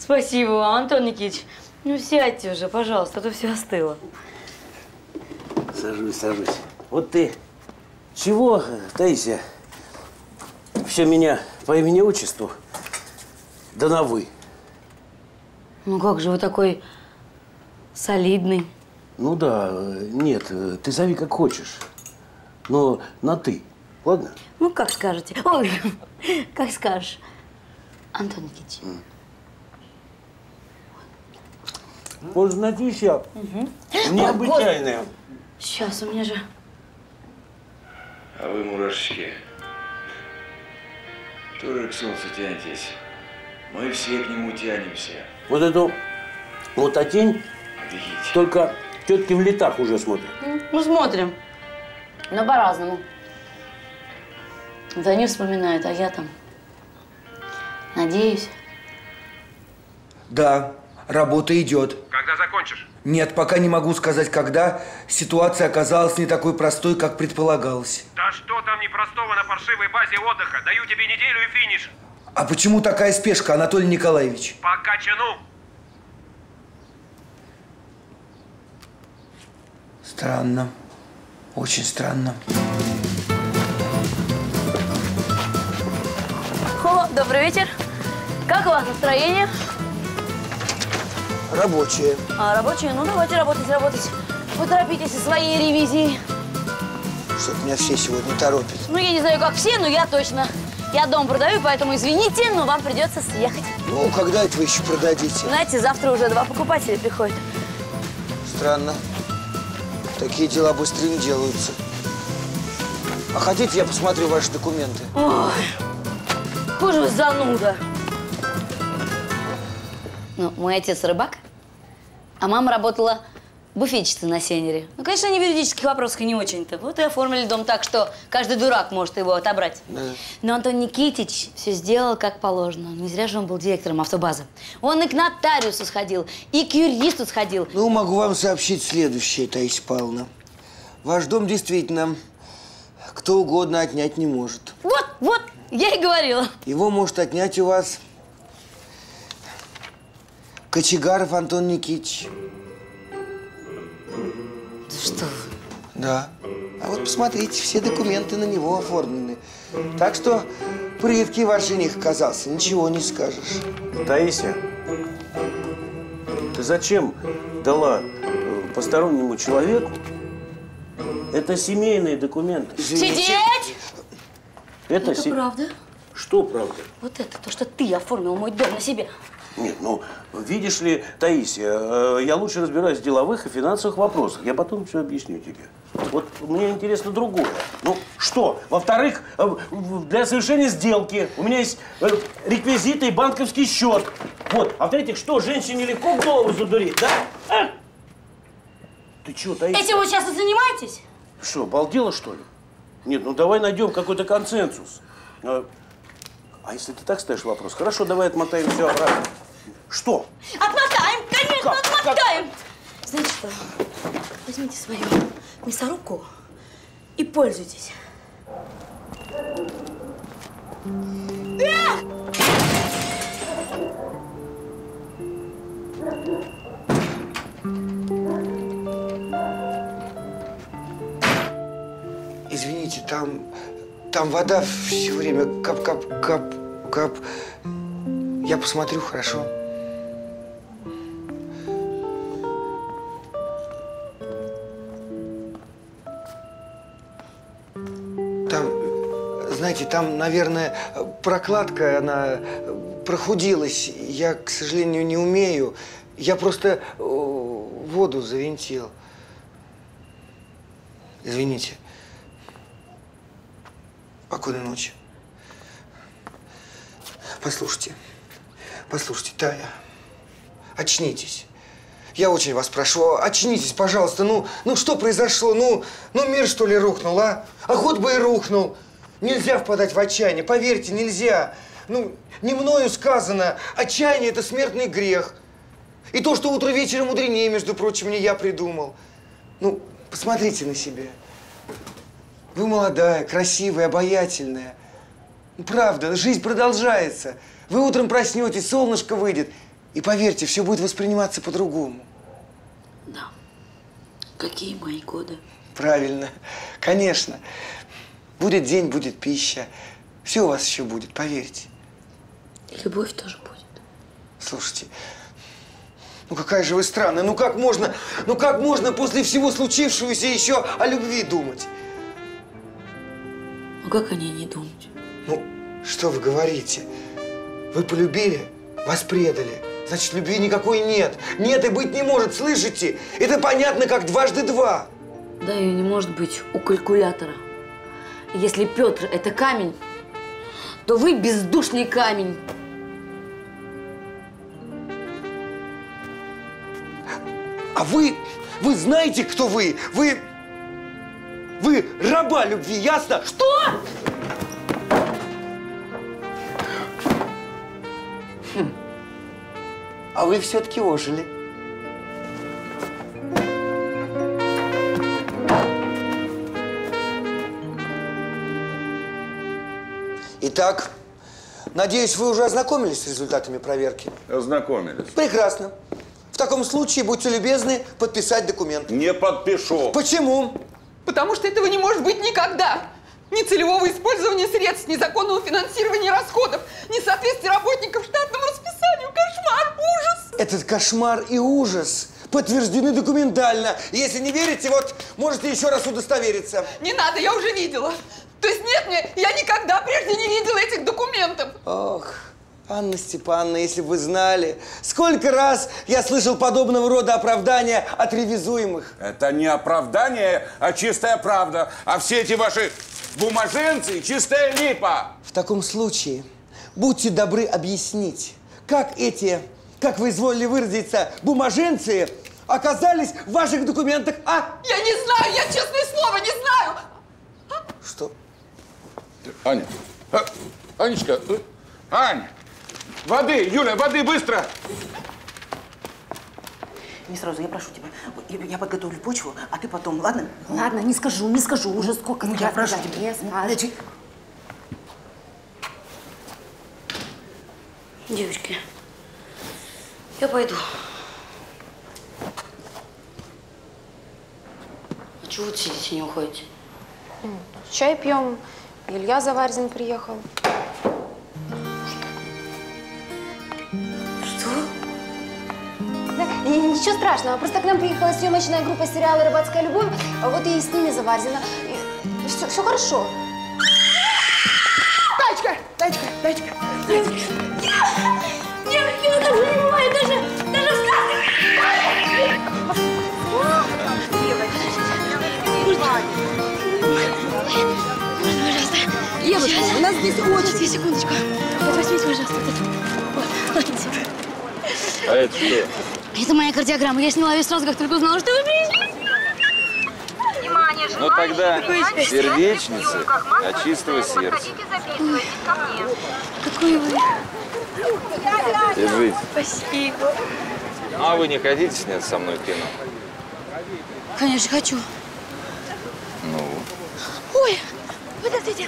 B: Спасибо, Антон Никитич. Ну, сядьте уже, пожалуйста, а то все остыло.
U: Сажусь, сажусь. Вот ты чего, Таисия, все меня по имени-отчеству, да на «вы».
B: Ну, как же вы такой солидный?
U: Ну да, нет, ты зови как хочешь, но на «ты», ладно?
B: Ну, как скажете. Ой, как скажешь. Антон Никитич.
U: Познатища необычайная.
B: Сейчас, у меня же…
I: А вы, мурашки, тоже к солнцу тянетесь. Мы все к нему тянемся.
U: Вот эту вот тень только тетки в летах уже смотрят.
B: Ну, смотрим. Но по-разному. Вот они вспоминают, а я там надеюсь.
A: Да, работа идет.
L: Когда закончишь?
A: Нет, пока не могу сказать, когда. Ситуация оказалась не такой простой, как предполагалось.
L: Да что там непростого на паршивой базе отдыха? Даю тебе неделю и финиш.
A: А почему такая спешка, Анатолий Николаевич?
L: По качану.
A: Странно. Очень странно.
B: О, добрый вечер. Как у вас настроение?
A: Рабочие.
B: А, рабочие? Ну, давайте работать. Поторопитесь со своей ревизией.
A: Что-то меня все сегодня торопят.
B: Ну, я не знаю, как все, но я точно. Я дом продаю, поэтому извините, но вам придется съехать.
A: Ну, когда это вы еще продадите?
B: Знаете, завтра уже 2 покупателя приходят.
A: Странно. Такие дела быстро не делаются. А хотите, я посмотрю ваши документы?
B: Ой, хуже зануда. Ну, мой отец рыбак, а мама работала буфетчицей на сенере. Ну, конечно, они в юридических вопросах не очень-то. Вот и оформили дом так, что каждый дурак может его отобрать.
A: Да.
B: Но Антон Никитич все сделал как положено. Не зря же он был директором автобазы. Он и к нотариусу сходил, и к юристу сходил.
A: Ну, могу вам сообщить следующее, Таисия Павловна. Ваш дом действительно кто угодно отнять не может.
B: Вот, я и говорила.
A: Его может отнять у вас Кочегаров Антон Никитич.
B: Что?
A: Да. А вот посмотрите, все документы на него оформлены. Так что прыткий ваш жених оказался, ничего не скажешь.
U: Таисия, ты зачем дала постороннему человеку это семейные документы?
B: Сидеть!
U: Это
B: правда?
U: Что правда?
B: Вот это, то, что ты оформил мой дом на себе.
U: Нет, ну, видишь ли, Таисия, я лучше разбираюсь в деловых и финансовых вопросах. Я потом все объясню тебе. Вот мне интересно другое. Ну, что? Во-вторых, для совершения сделки у меня есть реквизиты и банковский счет. Вот. А в-третьих, что, женщине легко голову задурить, да? А? Ты что, Таисия?
B: Этим вы сейчас и занимаетесь?
U: Что, обалдела, что ли? Нет, ну давай найдем какой-то консенсус. А если ты так ставишь вопрос, хорошо, давай отмотаем все обратно. Что?
B: Отмотаем, конечно,
U: Как?
B: отмотаем. Знаете что? Возьмите свою мясорубку и пользуйтесь.
A: Извините, там вода все время кап-кап-кап-кап. Я посмотрю, хорошо? Знаете, там, наверное, прокладка, она прохудилась. Я, к сожалению, не умею. Я просто воду завинтил. Извините. Спокойной ночи. Послушайте, Тая, очнитесь. Я очень вас прошу, очнитесь, пожалуйста. Ну что произошло? Ну мир, что ли, рухнул, а? А хоть бы и рухнул. Нельзя впадать в отчаяние, поверьте, нельзя. Ну, не мною сказано, отчаяние – это смертный грех. И то, что утро вечером мудренее, между прочим, не я придумал. Ну, посмотрите на себя. Вы молодая, красивая, обаятельная. Правда, жизнь продолжается. Вы утром проснетесь, солнышко выйдет. И поверьте, все будет восприниматься по-другому.
B: Да. Какие мои годы?
A: Правильно. Конечно. Будет день, будет пища. Все у вас еще будет, поверьте.
B: И любовь тоже будет.
A: Слушайте, ну какая же вы странная. Ну как можно после всего случившегося еще о любви думать?
B: Ну как о ней не думать?
A: Ну, что вы говорите? Вы полюбили, вас предали. Значит, любви никакой нет. Нет и быть не может, слышите? Это понятно, как 2 × 2.
B: Да, ее не может быть у калькулятора. Если Петр – это камень, то вы бездушный камень.
A: А вы знаете, кто вы? Вы раба любви, ясно?
B: Что?
A: А вы все-таки ожили. Итак, надеюсь, вы уже ознакомились с результатами проверки?
E: Ознакомились.
A: Прекрасно. В таком случае, будьте любезны, подписать документ.
E: Не подпишу.
A: Почему?
F: Потому что этого не может быть никогда. Ни целевого использования средств, ни законного финансирования расходов, ни соответствия работников штатному расписанию. Кошмар, ужас!
A: Этот кошмар и ужас подтверждены документально. Если не верите, вот можете еще раз удостовериться.
F: Не надо, я уже видела. То есть нет, я никогда прежде не видела этих документов.
A: Ох, Анна Степановна, если бы вы знали, сколько раз я слышал подобного рода оправдания от ревизуемых.
E: Это не оправдание, а чистая правда. А все эти ваши бумаженцы – чистая липа.
A: В таком случае, будьте добры объяснить, как эти, как вы изволили выразиться, бумаженцы оказались в ваших документах, а?
F: Я не знаю, я честное слово не знаю.
A: Что?
E: Аня, Анечка, Ань, воды, Юля, воды, быстро!
C: Не сразу, я прошу тебя. Я подготовлю почву, а ты потом, ладно?
B: Ладно, не скажу, уже сколько.
C: Ну, я прошу тебя.
B: Девочки, я пойду. А чего вы сидите, не уходите?
D: Чай пьем. Илья Заварзин приехал.
B: Что?
J: Да, ничего страшного. Просто к нам приехала съемочная группа сериала «Рыбацкая любовь». А вот и с ними Заварзина. Все хорошо.
C: Таечка!
B: Девочки, ну так же не бывает, даже в сказках.
F: Девушка, у нас здесь очень...
J: Секундочку. Вот возьмите, пожалуйста. Вот.
P: А это что?
B: Это моя кардиограмма. Я сняла ее сразу, как только узнала, что вы пришли.
M: Внимание,
P: Ну тогда сердечница от чистого сердца.
J: Какой вы?
P: Держите.
J: Спасибо.
P: А вы не хотите снять со мной кино?
B: Конечно, хочу.
P: Ну?
J: Ой, подождите.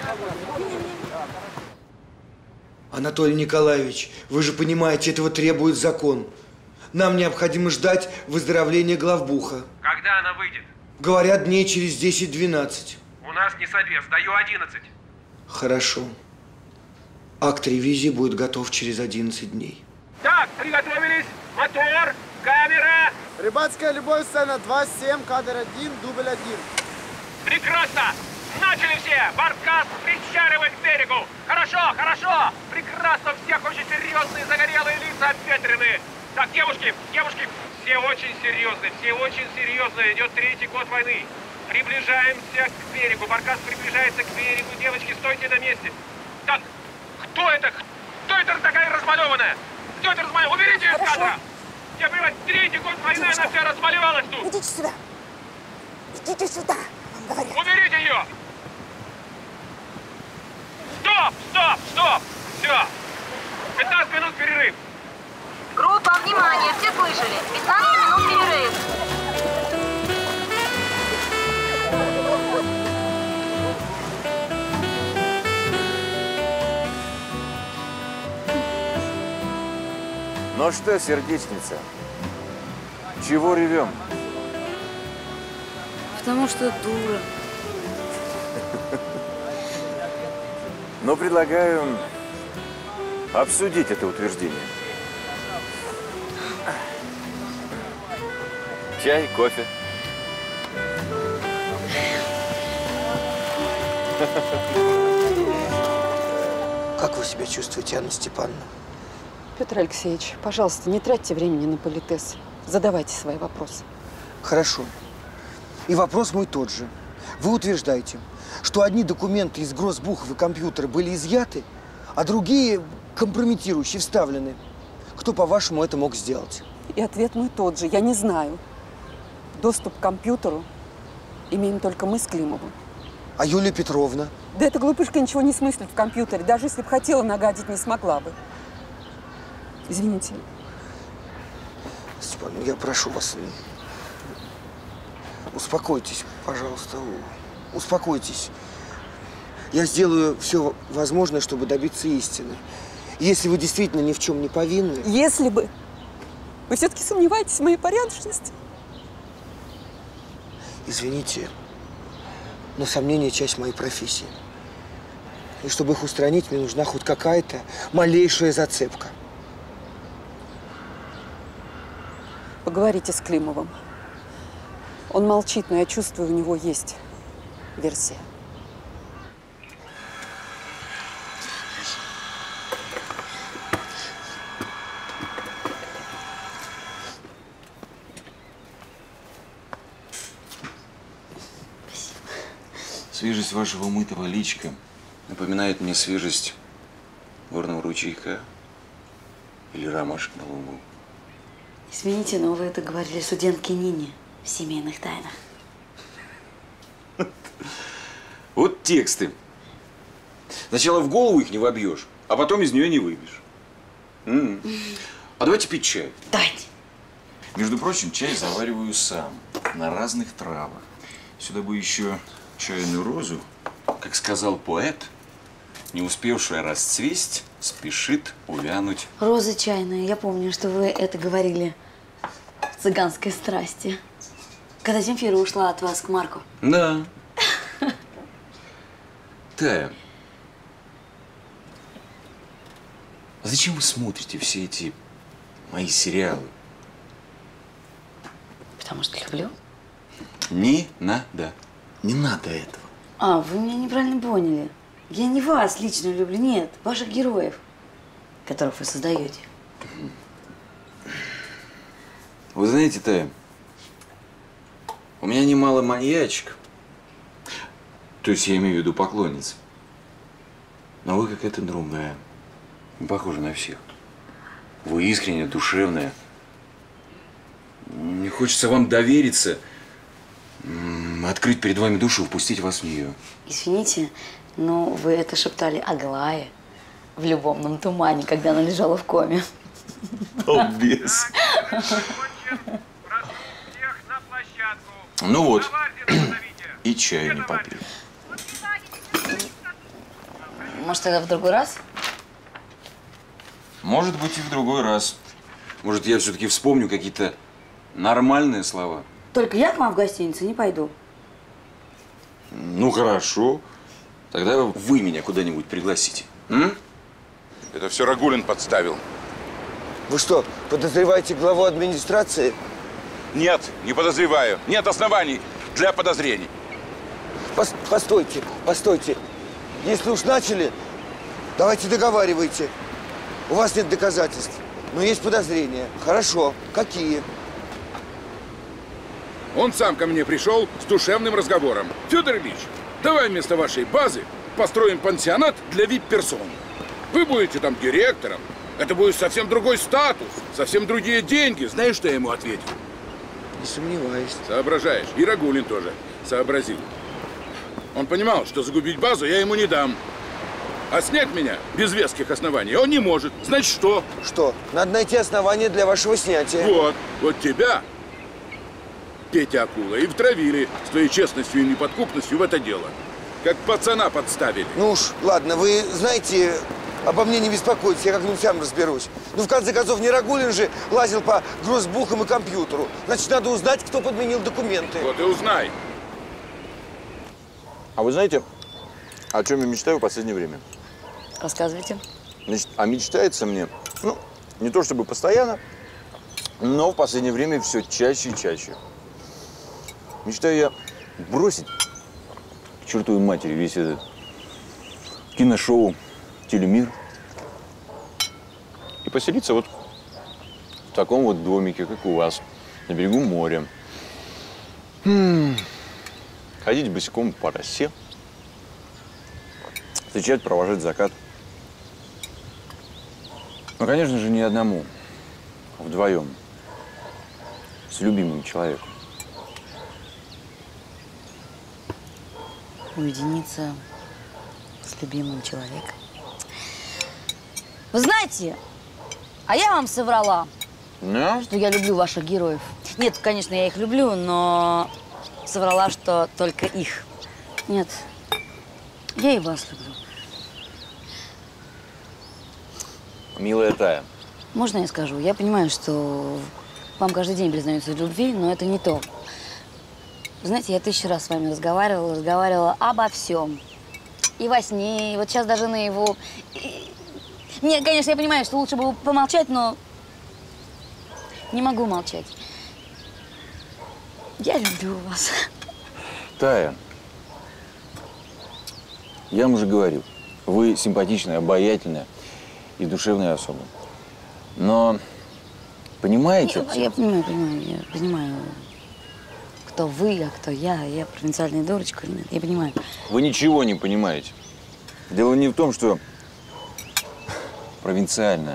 A: Анатолий Николаевич, вы же понимаете, этого требует закон. Нам необходимо ждать выздоровления главбуха.
O: Когда она выйдет?
A: Говорят, дней через 10-12.
O: У нас не совет, даю 11.
A: Хорошо. Акт ревизии будет готов через 11 дней.
O: Так, приготовились. Мотор, камера.
V: Рыбацкая любовь, сцена 2-7, кадр 1, дубль 1.
O: Прекрасно. Начали все. Баркас причаливает к берегу. Хорошо, хорошо. Прекрасно. Всех очень серьезные загорелые лица обветрены. Так, девушки, все очень серьезные, идет 3-й год войны. Приближаемся к берегу, Баркас приближается к берегу, девочки, стойте на месте. Так, кто это такая размалеванная? Кто это размалеванная? Уберите ее из кадра! Я понимаю, 3-й год войны, она вся размалевалась тут.
J: Идите сюда, вам говорят.
O: Уберите ее! Стоп! Все. 15 минут перерыв.
M: Группа, внимание, все слышали. 15 минут перерыв.
K: Ну что, сердечница, чего ревем?
B: Потому что дура.
K: Но предлагаю обсудить это утверждение. Чай, кофе.
A: Как вы себя чувствуете, Анна Степановна?
F: Петр Алексеевич, пожалуйста, не тратьте времени на политес. Задавайте свои вопросы.
A: Хорошо. И вопрос мой тот же. Вы утверждаете, что одни документы из Гросбухов и компьютера были изъяты, а другие компрометирующие вставлены. Кто, по-вашему, это мог сделать?
F: И ответ мой тот же. Я не знаю. Доступ к компьютеру имеем только мы с Климовым.
A: А Юлия Петровна?
F: Да эта глупышка ничего не смыслит в компьютере. Даже если бы хотела нагадить, не смогла бы. Извините.
A: Степан, я прошу вас, успокойтесь, пожалуйста, успокойтесь. Я сделаю все возможное, чтобы добиться истины. Если вы действительно ни в чем не повинны…
F: Если бы… Вы все-таки сомневаетесь в моей порядочности?
A: Извините, но сомнения – часть моей профессии. И чтобы их устранить, мне нужна хоть какая-то малейшая зацепка.
F: Поговорите с Климовым. Он молчит, но я чувствую, у него есть версия.
I: Свежесть вашего умытого личика напоминает мне свежесть горного ручейка или ромашек на лугу.
B: Извините, но вы это говорили студентке Нине в семейных тайнах.
I: Вот тексты. Сначала в голову их не вобьешь, а потом из нее не выбьешь. А давайте пить чай.
B: Дайте.
I: Между прочим, чай завариваю сам, на разных травах. Сюда бы еще чайную розу, как сказал поэт, не успевшая расцвесть, спешит увянуть.
B: Роза чайная. Я помню, что вы это говорили в цыганской страсти. Когда Земфира ушла от вас к Марку.
I: Да. Тая, а зачем вы смотрите все эти мои сериалы?
B: Потому что люблю.
I: Не надо. Не надо этого.
B: А, вы меня неправильно поняли. Я не вас лично люблю, нет. Ваших героев, которых вы создаете.
I: Вы знаете, Тая, у меня немало маньячек. То есть я имею в виду поклонниц. Но вы какая-то другая. Не похожа на всех. Вы искренняя, душевная. Мне хочется вам довериться, открыть перед вами душу, впустить вас в нее.
B: Извините, но вы это шептали Аглае в любовном тумане, когда она лежала в коме.
I: Балбес. Ну вот, и чаю не попили.
B: Может, тогда в другой раз?
I: Может быть, и в другой раз. Может, я все-таки вспомню какие-то нормальные слова.
B: Только я к вам в гостиницу не пойду.
I: Ну, хорошо. Тогда вы меня куда-нибудь пригласите.
E: Это все Рагулин подставил.
A: Вы что, подозреваете главу администрации?
E: Нет, не подозреваю. Нет оснований для подозрений.
A: Постойте, постойте. Если уж начали, давайте договаривайте. У вас нет доказательств, но есть подозрения. Хорошо. Какие?
Q: Он сам ко мне пришел с душевным разговором. Федор Ильич, давай вместо вашей базы построим пансионат для вип-персон. Вы будете там директором. Это будет совсем другой статус, совсем другие деньги. Знаешь, что я ему ответил?
A: Не сомневаюсь.
Q: Соображаешь. И Рагулин тоже сообразил. Он понимал, что загубить базу я ему не дам. А снять меня без веских оснований он не может. Значит, что?
A: Что? Надо найти основания для вашего снятия.
Q: Вот тебя, Петя Акула, и втравили с твоей честностью и неподкупностью в это дело. Как пацана подставили.
A: Ну уж, ладно, вы знаете, Обо мне не беспокойтесь, я как-нибудь сам разберусь. Ну, в конце концов, не Рагулин же лазил по гроссбухам и компьютеру. Значит, надо узнать, кто подменил документы.
Q: Вот и узнай.
I: А вы знаете, о чем я мечтаю в последнее время?
B: Рассказывайте.
I: Значит, а мечтается мне, ну, не то чтобы постоянно, но в последнее время все чаще и чаще. Мечтаю я бросить к чертовой матери весь этот киношоу «Телемир» и поселиться вот в таком вот домике, как у вас, на берегу моря. Ходить босиком по росе, встречать, провожать закат. Ну, конечно же, не одному, а вдвоем, с любимым человеком.
B: Уединиться с любимым человеком. Вы знаете, а я вам соврала, что я люблю ваших героев. Нет, конечно, я их люблю, но соврала, что только их. Нет, я и вас люблю.
I: Милая Тая.
B: Можно я скажу? Я понимаю, что вам каждый день признаются в любви, но это не то. Вы знаете, я 1000 раз с вами разговаривала обо всем. И во сне, и вот сейчас даже наяву. Мне, конечно, я понимаю, что лучше было помолчать, но не могу молчать. Я люблю вас.
I: Тая, я вам уже говорил, вы симпатичная, обаятельная и душевная особа. Но понимаете…
B: Я понимаю, кто вы, а кто я провинциальная дурочка или нет, я понимаю.
I: Вы ничего не понимаете. Дело не в том, что провинциальная.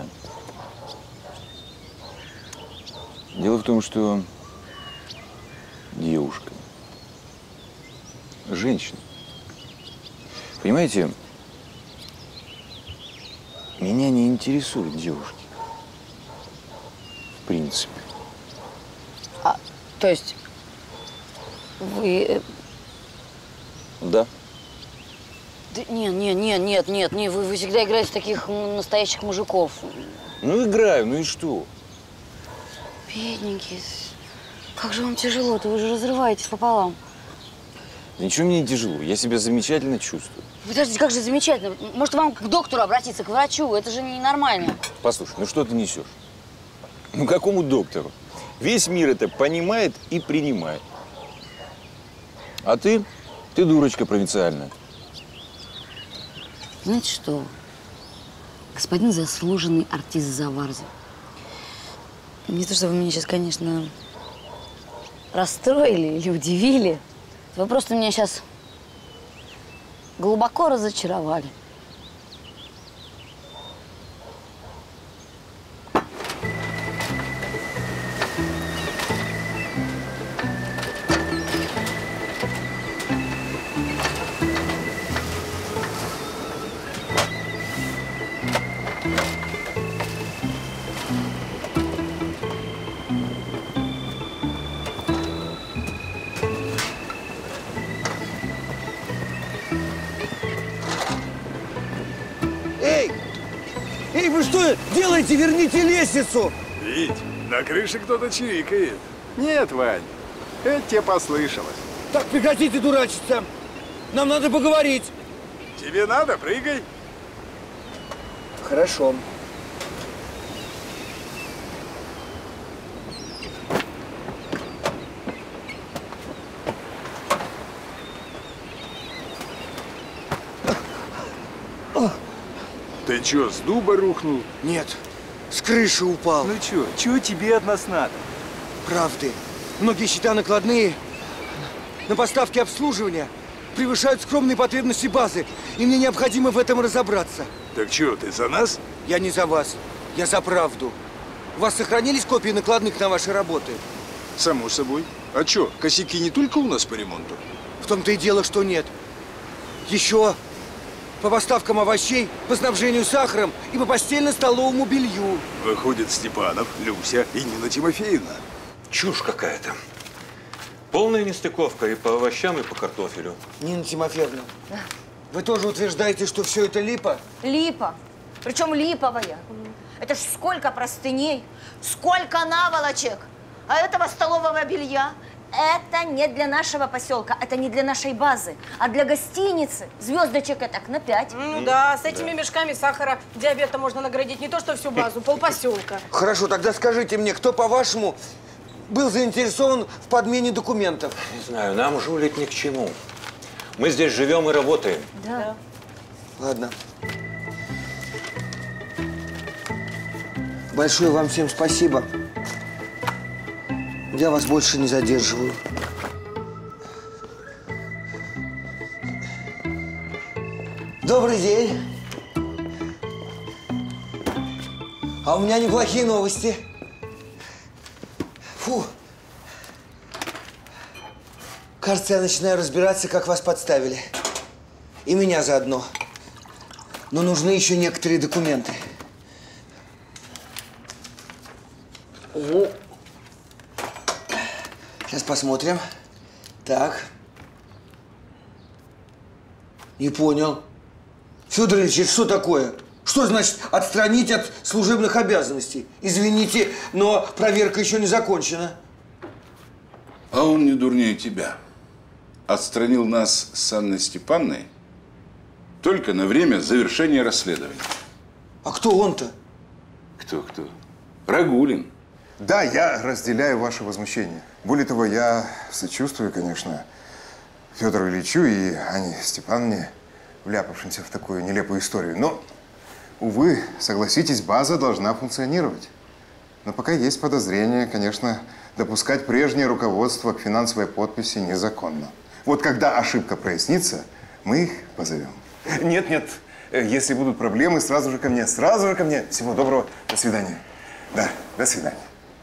I: Дело в том, что девушка, женщина. Понимаете, меня не интересуют девушки. В принципе.
B: То есть вы…
I: Да.
B: Нет, вы всегда играете в таких настоящих мужиков.
I: Ну, играю, ну и что?
B: Бедненький, как же вам тяжело-то, вы же разрываетесь пополам.
I: Ничего мне не тяжело, я себя замечательно чувствую.
B: Подождите, как же замечательно. Может, вам к доктору обратиться, к врачу? Это же ненормально.
I: Послушай, ну что ты несешь? Ну, какому доктору? Весь мир это понимает и принимает. А ты дурочка провинциальная.
B: Знаете что, господин заслуженный артист Заварзин, не то, что вы меня сейчас, конечно, расстроили или удивили, вы просто меня сейчас глубоко разочаровали.
A: Эй, вы что делаете? Верните лестницу!
G: Вить, на крыше кто-то чирикает. Нет, Вань, это тебе послышалось.
A: Так, прекратите дурачиться. Нам надо поговорить.
G: Тебе надо? Прыгай.
A: Хорошо.
G: Ты чё, с дуба рухнул?
A: Нет, с крыши упал.
G: Ну чё тебе от нас надо?
A: Правды. Многие счета накладные на поставки обслуживания превышают скромные потребности базы, и мне необходимо в этом разобраться.
G: Так чё, ты за нас?
A: Я не за вас, я за правду. У вас сохранились копии накладных на ваши работы?
G: Само собой. А чё, косяки не только у нас по ремонту?
A: В том-то и дело, что нет. Еще по поставкам овощей, по снабжению сахаром и по постельно-столовому белью.
G: Выходит, Степанов, Люся и Нина Тимофеевна.
K: Чушь какая-то. Полная нестыковка и по овощам, и по картофелю.
A: Нина Тимофеевна, вы тоже утверждаете, что все это липа?
J: Липа.
B: Причем липовая. Это ж сколько простыней, сколько наволочек. А этого столового белья, это не для нашего поселка, это не для нашей базы, а для гостиницы. Звездочек так на 5.
C: Ну да, с этими мешками сахара диабета можно наградить не то что всю базу, полпоселка.
A: Хорошо, тогда скажите мне, кто, по-вашему, был заинтересован в подмене документов?
K: Не знаю, нам жулить ни к чему. Мы здесь живем и работаем.
B: Да.
A: Ладно. Большое вам всем спасибо. Я вас больше не задерживаю. Добрый день. А у меня неплохие новости. Фу. Кажется, я начинаю разбираться, как вас подставили. И меня заодно. Но нужны еще некоторые документы. Сейчас посмотрим. Так. Не понял. Федор Ильич, это что такое? Что значит отстранить от служебных обязанностей? Извините, но проверка еще не закончена.
E: А он не дурнее тебя. Отстранил нас с Анной Степановной только на время завершения расследования.
A: А кто он-то?
E: Кто? Рагулин.
N: Да, я разделяю ваше возмущение. Более того, я сочувствую, конечно, Федору Ильичу и Анне Степановне, вляпавшимся в такую нелепую историю. Но, увы, согласитесь, база должна функционировать. Но пока есть подозрение, конечно, допускать прежнее руководство к финансовой подписи незаконно. Вот когда ошибка прояснится, мы их позовем. Нет, если будут проблемы, сразу же ко мне. Сразу же ко мне. Всего доброго. До свидания. Да, до свидания.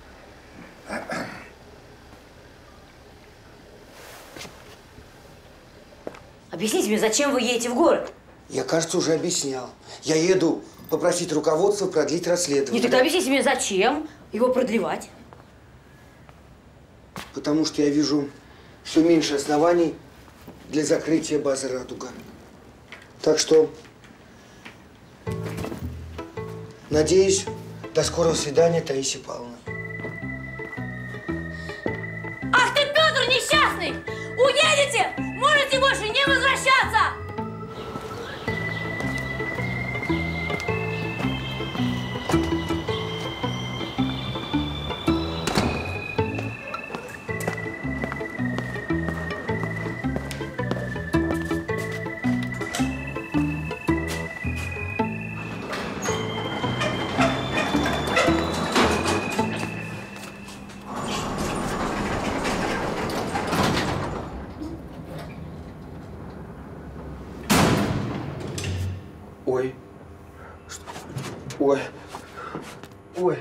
B: Объясните мне, зачем вы едете в город?
A: Я, кажется, уже объяснял. Я еду попросить руководства продлить расследование.
B: Нет, тогда объясните мне, зачем его продлевать?
A: Потому что я вижу все меньше оснований для закрытия базы «Радуга». Так что, надеюсь, до скорого свидания, Таисия Павловна.
B: Ах ты, Петр несчастный! Уедете! Можете больше не возвращаться!
A: Ой. Ой. Ой.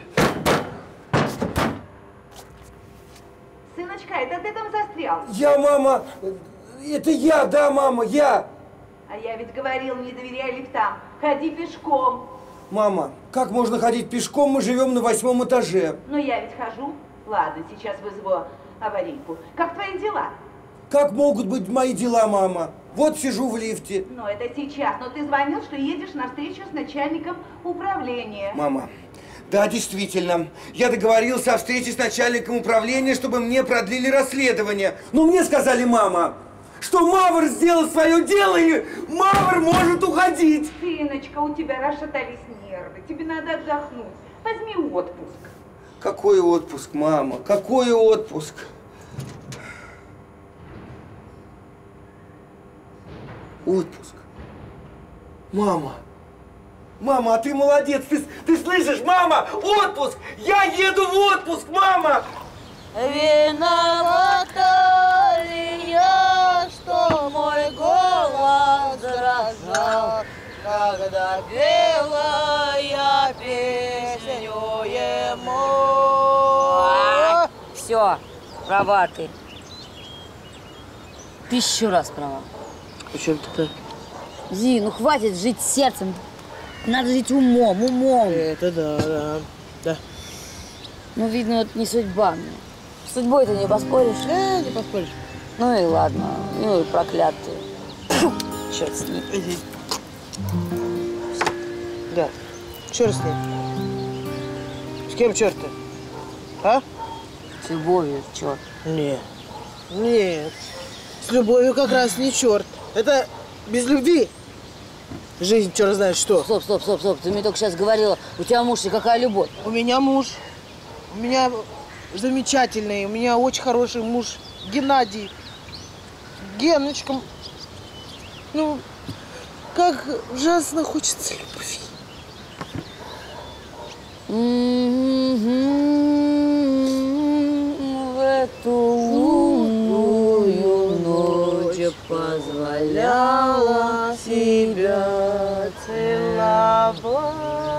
S: Сыночка, это ты там застрял?
A: Я, мама! Это я, да, мама, я!
S: А я ведь говорил, не доверяй лифтам. Ходи пешком.
A: Мама, как можно ходить пешком? Мы живем на 8-м этаже.
S: Но я ведь хожу. Ладно, сейчас вызову аварийку. Как твои дела?
A: Как могут быть мои дела, мама? Вот сижу в лифте.
S: Ну, это сейчас. Но ты звонил, что едешь на встречу с начальником управления.
A: Мама, да, действительно. Я договорился о встрече с начальником управления, чтобы мне продлили расследование. Но мне сказали, мама, что Мавр сделал свое дело, и Мавр может уходить.
S: Сыночка, у тебя расшатались нервы. Тебе надо отдохнуть. Возьми отпуск.
A: Какой отпуск, мама? Какой отпуск? Отпуск. Мама. Мама, а ты молодец. Ты слышишь, мама? Отпуск! Я еду в отпуск, мама!
B: Виновата ли я, что мой голос дрожал, когда пела я песню ему? Все, права ты. 1000 раз права.
C: Причем ты-то?
B: Зи, ну хватит жить сердцем. Надо жить умом.
C: Это да.
B: Ну, видно, это не судьба мне. С судьбой ты не поспоришь?
C: Да, не поспоришь.
B: Ну и ладно. Ну и проклятые. Черт с ним.
C: Да. Черт с ним. С кем черт-то? А?
B: С любовью, черт.
C: Нет. Нет. С любовью как раз не черт. Это без любви. Жизнь, черт знает что.
B: Стоп, стоп, стоп, стоп. Ты мне только сейчас говорила, у тебя муж и какая любовь?
C: У меня муж. У меня замечательный. У меня очень хороший муж. Геннадий. Геночка. Ну, как ужасно хочется любви.
B: В эту лунную ночь позволяла себя целовать.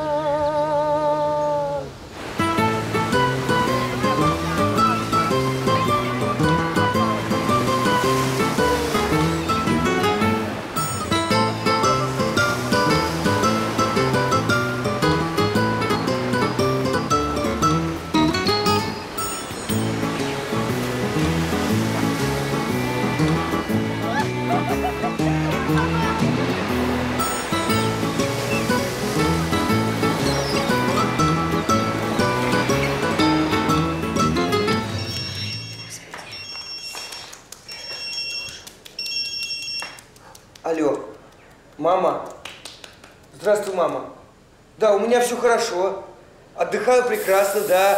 A: Алло, мама. Здравствуй, мама. Да, у меня все хорошо. Отдыхаю прекрасно, да.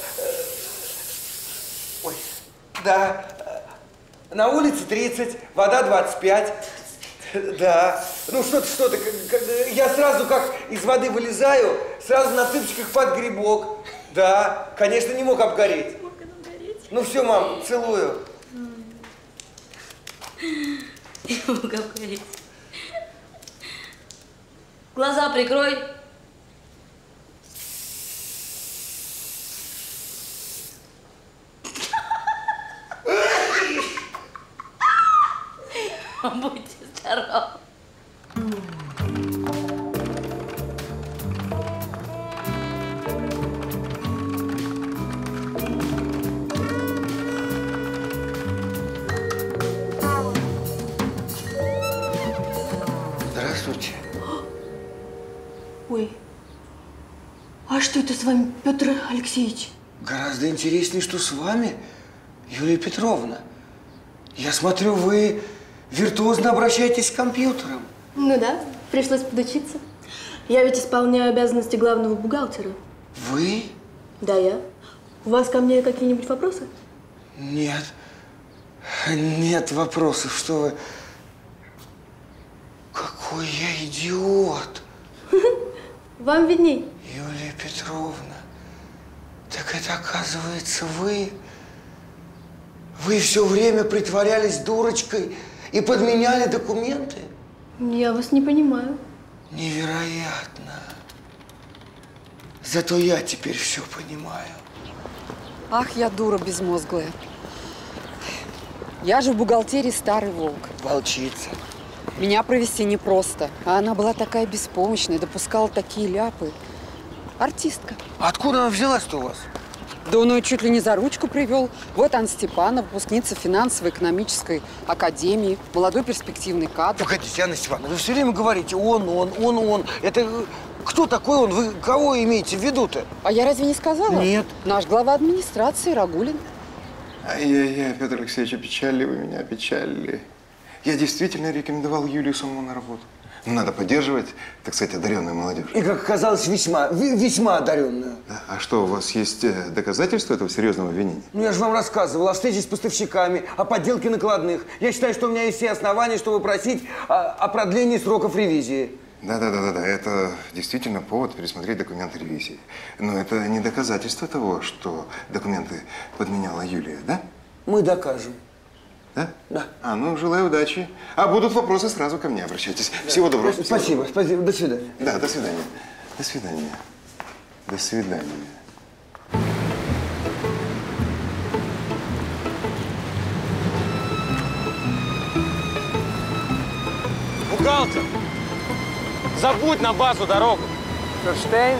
A: Ой, да. На улице 30, вода 25. Да. Ну что ты, я сразу как из воды вылезаю, сразу на цыпочках под грибок. Да, конечно, не мог обгореть. Ну все, мам, целую.
B: Не мог обгореть. Глаза прикрой. Будьте здоровы.
A: Здравствуйте.
J: Ой, а что это с вами, Петр Алексеевич?
A: Гораздо интереснее, что с вами, Юлия Петровна. Я смотрю, вы виртуозно обращаетесь к компьютерам.
J: Ну да, пришлось подучиться. Я ведь исполняю обязанности главного бухгалтера.
A: Вы?
J: Да, я. У вас ко мне какие-нибудь вопросы?
A: Нет. Нет вопросов, что вы… Какой я идиот!
J: Вам видней.
A: Юлия Петровна, так это оказывается вы… Вы все время притворялись дурочкой и подменяли документы?
J: Я вас не понимаю.
A: Невероятно. Зато я теперь все понимаю.
F: Ах, я дура безмозглая. Я же в бухгалтерии старый волк.
A: Волчица.
F: Меня провести непросто. А она была такая беспомощная, допускала такие ляпы. Артистка.
A: Откуда она взялась-то у вас?
F: Да он ее чуть ли не за ручку привел. Вот Анна Степанова, выпускница финансово-экономической академии, молодой перспективный кадр.
A: Погодите, Анна Степановна, вы все время говорите он. Это кто такой он? Вы кого имеете в виду-то?
F: А я разве не сказала?
A: Нет.
F: Наш глава администрации Рагулин.
N: Ай-яй-яй, Петр Алексеевич, опечалили вы меня, опечалили. Я действительно рекомендовал Юлию самому на работу. Надо поддерживать, так сказать, одаренную молодежь.
A: И, как оказалось, весьма одаренную.
N: Да. А что, у вас есть доказательства этого серьезного обвинения?
A: Ну, я же вам рассказывал о встрече с поставщиками, о подделке накладных. Я считаю, что у меня есть все основания, чтобы просить о продлении сроков ревизии.
N: Да. Это действительно повод пересмотреть документы ревизии. Но это не доказательство того, что документы подменяла Юлия, да?
A: Мы докажем.
N: Да?
A: Да.
N: Ну, желаю удачи. А будут вопросы, сразу ко мне обращайтесь. Да. Всего доброго.
A: Спасибо. До свидания.
N: Да, до свидания. До свидания. До свидания.
L: Бухгалтер! Забудь на базу дорогу.
A: Ферштейн?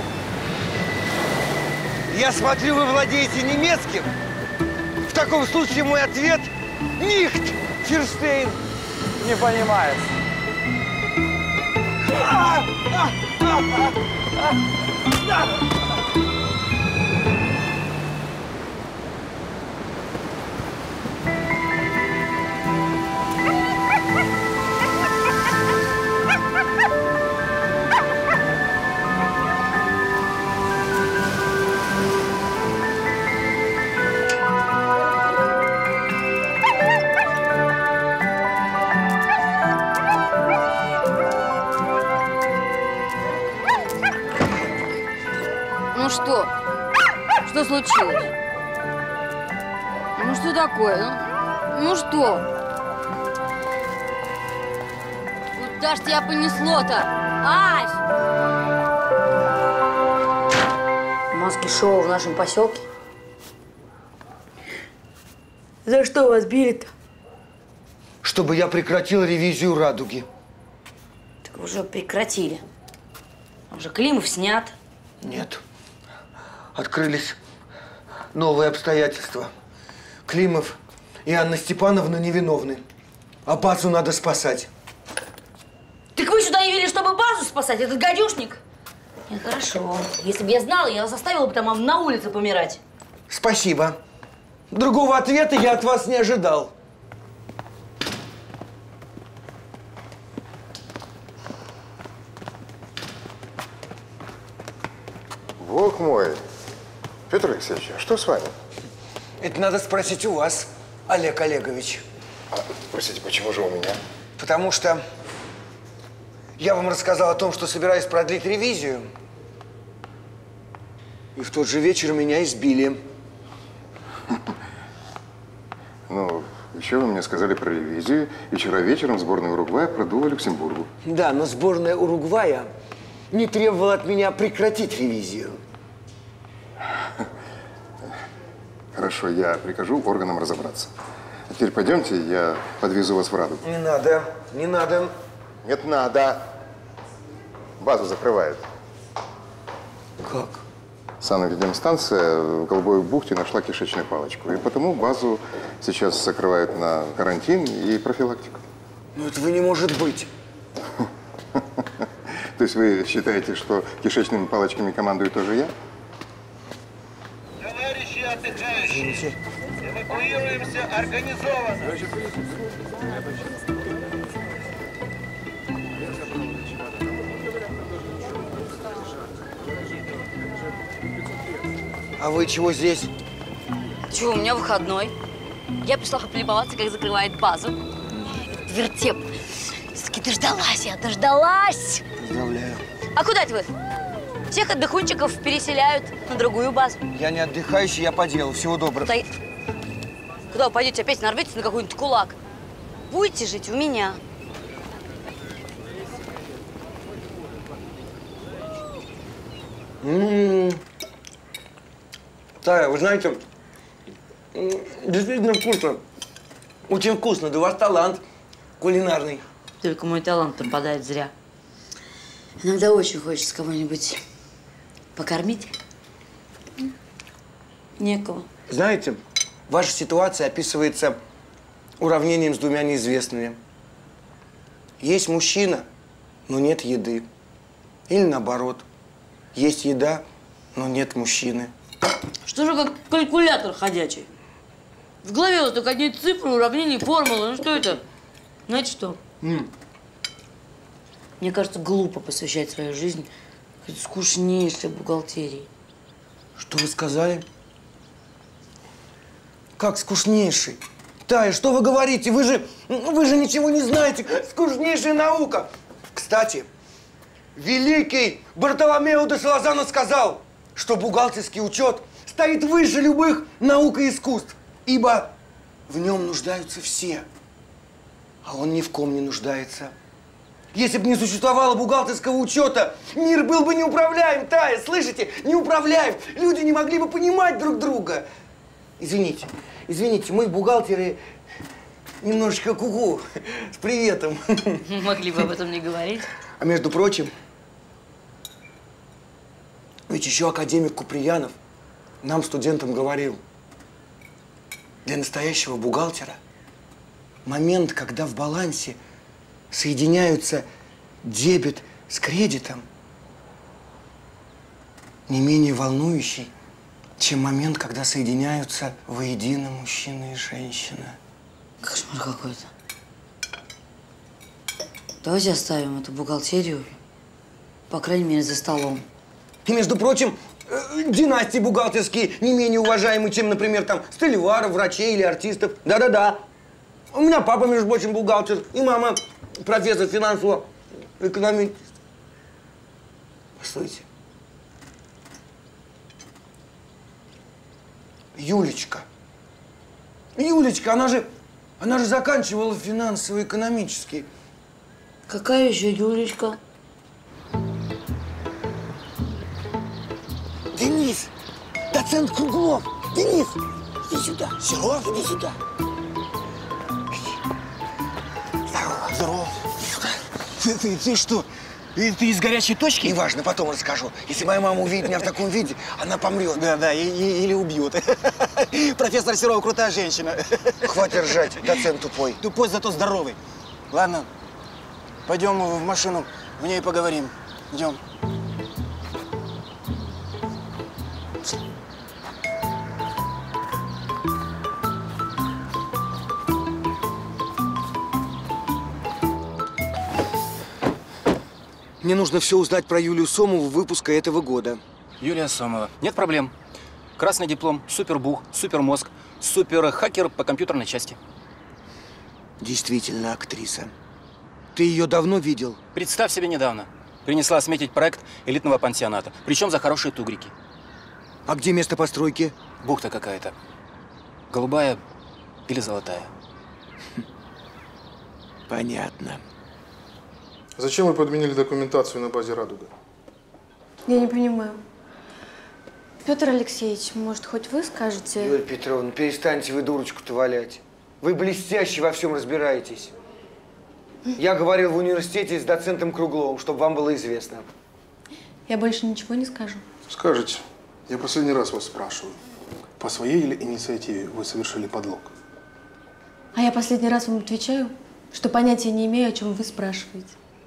A: Я смотрю, вы владеете немецким. В таком случае мой ответ – Нихт, Ферштейн.
L: Не понимает.
B: Ну что? Что случилось? Ну что такое? Ну что? Куда ж тебя понесло-то? Ась! Маски-шоу в нашем поселке? За что вас били-то?
A: Чтобы я прекратил ревизию «Радуги».
B: Так уже прекратили. Уже Климов снят.
A: Нет. Открылись новые обстоятельства. Климов и Анна Степановна невиновны. А базу надо спасать.
B: Так вы сюда явились, чтобы базу спасать, этот гадюшник? Нет, хорошо. Если бы я знала, я вас оставила бы там на улице помирать.
A: Спасибо. Другого ответа я от вас не ожидал.
N: Бог мой. Петр Алексеевич, а что с вами?
A: Это надо спросить у вас, Олег Олегович.
N: Простите, почему же у меня?
A: Потому что я вам рассказал о том, что собираюсь продлить ревизию. И в тот же вечер меня избили.
N: Ну, еще вы мне сказали про ревизию. И вчера вечером сборная Уругвая продула Люксембургу.
A: Да, но сборная Уругвая не требовала от меня прекратить ревизию.
N: Хорошо, я прикажу органам разобраться. А теперь пойдемте, я подвезу вас в Радугу.
A: Не надо, не надо.
N: Нет, надо. Базу закрывают.
A: Как?
N: Санэпидемстанция в Голубой бухте нашла кишечную палочку. И потому базу сейчас закрывают на карантин и профилактику.
A: Ну, этого не может быть.
N: То есть вы считаете, что кишечными палочками командую тоже я?
R: Товарищи отдыхающие, эвакуируемся организованно.
A: А вы чего здесь?
B: Чего, у меня выходной. Я пришла полюбоваться, как закрывает базу. Вертеп. Все-таки дождалась я, дождалась.
A: Поздравляю.
B: А куда это вы? Всех отдыхунчиков переселяют на другую базу.
A: Я не отдыхающий, я по делу. Всего доброго.
B: Куда вы пойдете? Опять нарветесь на какой-нибудь кулак. Будете жить у меня.
A: Тая, вы знаете, действительно вкусно. Очень вкусно. Да у вас талант кулинарный.
B: Только мой талант пропадает зря. Иногда очень хочется кого-нибудь покормить. Некого.
A: Знаете, ваша ситуация описывается уравнением с двумя неизвестными. Есть мужчина, но нет еды. Или наоборот. Есть еда, но нет мужчины.
B: Что же как калькулятор ходячий? В голове у вас только одни цифры, уравнения, формулы. Ну что это? Знаете что? Мне кажется, глупо посвящать свою жизнь скучнейшей бухгалтерии.
A: Что вы сказали? Как скучнейший? Тая, что вы говорите? Вы же ничего не знаете. Скучнейшая наука. Кстати, великий Бартоломео де Салазано сказал, что бухгалтерский учет стоит выше любых наук и искусств, ибо в нем нуждаются все, а он ни в ком не нуждается. Если бы не существовало бухгалтерского учета, мир был бы неуправляем, Тая, слышите? Неуправляем. Люди не могли бы понимать друг друга. Извините, мы, бухгалтеры, немножечко куку. С приветом.
B: Могли бы об этом не говорить.
A: А между прочим, ведь еще академик Куприянов нам, студентам, говорил, для настоящего бухгалтера момент, когда в балансе соединяются дебет с кредитом не менее волнующий, чем момент, когда соединяются воедино мужчина и женщина.
B: Кошмар какой-то. Давайте оставим эту бухгалтерию, по крайней мере, за столом.
A: И, между прочим, династии бухгалтерские не менее уважаемые, чем, например, там, столеваров, врачей или артистов. Да-да-да. У меня папа, между прочим, бухгалтер, и мама профессор финансового экономиста. Постойте. Юлечка. Юлечка, она же заканчивала финансово-экономический.
B: Какая еще Юлечка?
A: Денис! Доцент Круглов! Денис! Иди сюда! Серов, иди сюда! Здорово! Здорово! Ты что? Ты из горячей точки? Неважно, потом расскажу. Если моя мама увидит меня в таком виде, она помрет.
H: Да, или убьет. Профессор Серова крутая женщина.
A: Хватит ржать, доцент тупой.
H: Тупой, зато здоровый. Ладно, пойдем в машину, в ней поговорим. Идем.
A: Мне нужно все узнать про Юлию Сомову выпуска этого года.
H: Юлия Сомова. Нет проблем. Красный диплом, супербух, супермозг, суперхакер по компьютерной части.
A: Действительно актриса. Ты ее давно видел?
H: Представь себе, недавно. Принесла сметить проект элитного пансионата. Причем за хорошие тугрики.
A: А где место постройки?
H: Бухта какая-то. Голубая или золотая.
A: Понятно.
T: Зачем вы подменили документацию на базе «Радуга»?
J: Я не понимаю. Петр Алексеевич, может, хоть вы скажете?
A: Юлия Петровна, перестаньте вы дурочку-то валять. Вы блестяще во всем разбираетесь. Я говорил в университете с доцентом Кругловым, чтобы вам было известно.
J: Я больше ничего не скажу.
T: Скажите, я последний раз вас спрашиваю. По своей или инициативе вы совершили подлог?
J: А я последний раз вам отвечаю, что понятия не имею, о чем вы спрашиваете.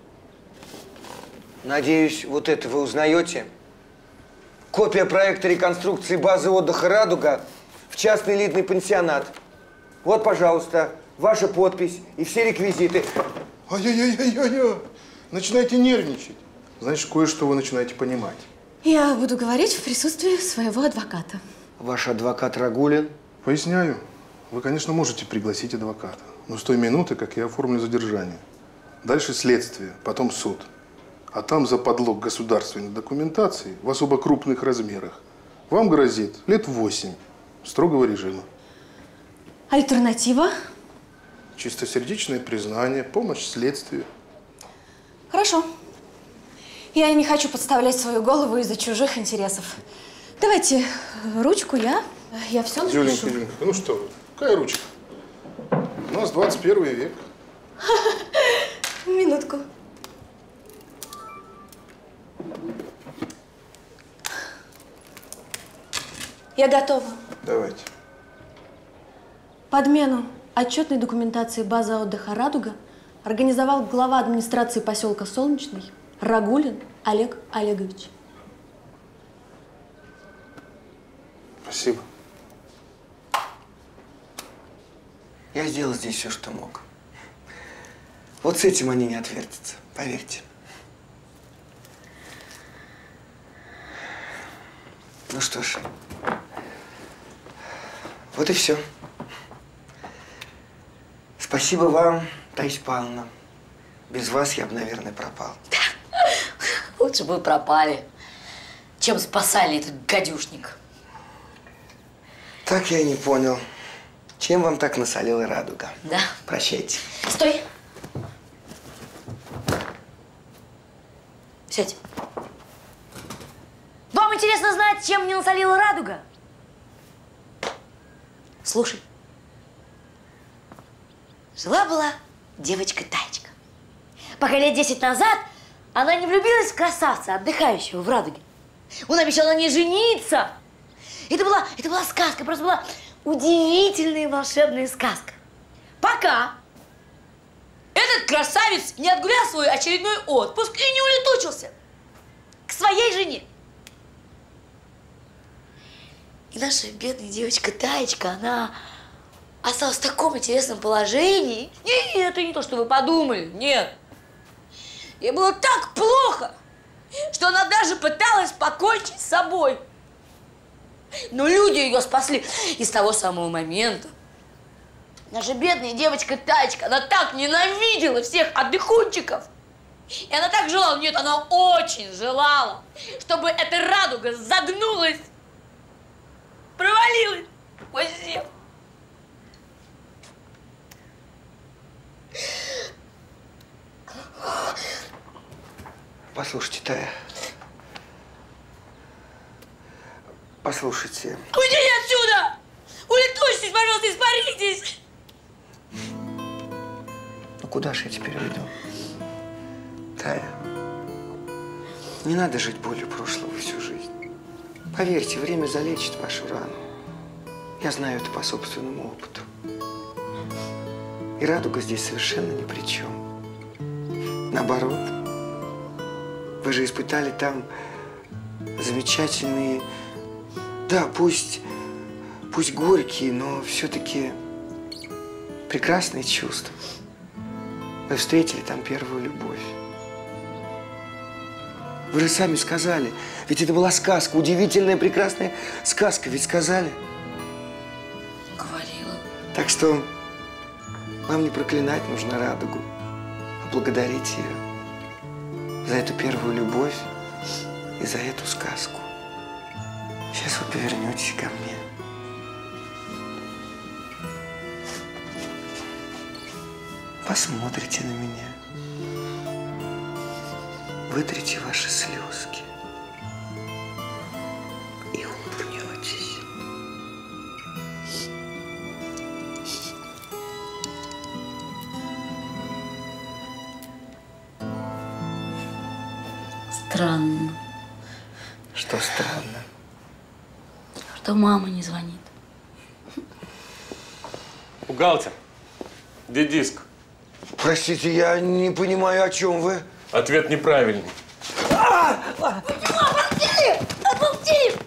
A: Надеюсь, вот это вы узнаете? Копия проекта реконструкции базы отдыха «Радуга» в частный элитный пансионат. Вот, пожалуйста, ваша подпись и все реквизиты.
T: Ай-яй-яй-яй-яй! Начинаете нервничать. Значит, кое-что вы начинаете понимать.
J: Я буду говорить в присутствии своего адвоката.
A: Ваш адвокат Рагулин?
T: Поясняю. Вы, конечно, можете пригласить адвоката. Но с той минуты, как я оформлю задержание. Дальше следствие, потом суд. А там за подлог государственной документации в особо крупных размерах вам грозит лет 8 строгого режима.
J: Альтернатива?
T: Чистосердечное признание, помощь следствию.
J: Хорошо. Я не хочу подставлять свою голову из-за чужих интересов. Давайте ручку, я все напишу.
T: Юленька, Юленька, ну что вы, какая ручка? У нас 21 век.
J: Минутку. Я готова.
T: Давайте.
J: Подмену отчетной документации базы отдыха «Радуга» организовал глава администрации поселка Солнечный Рагулин Олег Олегович.
T: Спасибо.
A: Я сделал здесь все, что мог. Вот с этим они не отвертятся, поверьте. Ну что ж, вот и все. Спасибо вам, Таисия Павловна. Без вас я бы, наверное, пропал.
B: Лучше бы пропали, чем спасали этот гадюшник.
A: Так я и не понял, чем вам так насолила «Радуга».
B: Да.
A: Прощайте.
B: Стой. Сядь. Вам интересно знать, чем мне насолила «Радуга»? Слушай. Жила-была девочка-таечка. Пока лет 10 назад она не влюбилась в красавца, отдыхающего в «Радуге». Он обещал на ней жениться. Это была сказка, просто была удивительная волшебная сказка. Пока Этот красавец не отгулял свой очередной отпуск и не улетучился к своей жене. И наша бедная девочка Таечка, она осталась в таком интересном положении. И это не то, что вы подумали, нет. Ей было так плохо, что она даже пыталась покончить с собой. Но люди ее спасли. И с того самого момента наша бедная девочка Таечка, она так ненавидела всех отдыхунчиков. И она так желала, нет, она очень желала, чтобы эта радуга загнулась, провалилась сквозь землю.
A: Послушайте, Тая. Послушайте.
B: Уйдите отсюда! Улетучьтесь, пожалуйста, испаритесь!
A: Ну куда же я теперь уйду? Тая, не надо жить болью прошлого всю жизнь. Поверьте, время залечит вашу рану. Я знаю это по собственному опыту. И радуга здесь совершенно ни при чем. Наоборот, вы же испытали там замечательные, да, пусть горькие, но все-таки прекрасные чувства. Вы встретили там первую любовь. Вы же сами сказали, ведь это была сказка, удивительная, прекрасная сказка, ведь сказали?
B: Говорила.
A: Так что вам не проклинать нужно радугу, а благодарить ее за эту первую любовь и за эту сказку. Сейчас вы повернетесь ко мне. Посмотрите на меня. Вытрите ваши слезки. И улыбнетесь.
B: Странно.
A: Что странно?
B: Что мама не звонит.
L: Бухгалтер, где диск?
A: Простите, я не понимаю, о чем вы.
L: Ответ неправильный.
B: Обалдели! Обалдели!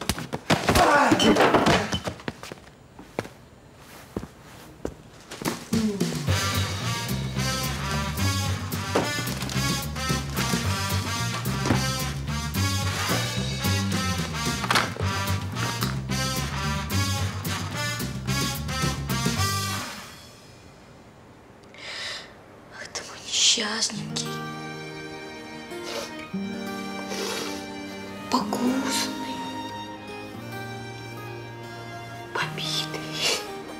B: Это мой несчастненький. Покусанный, побитый.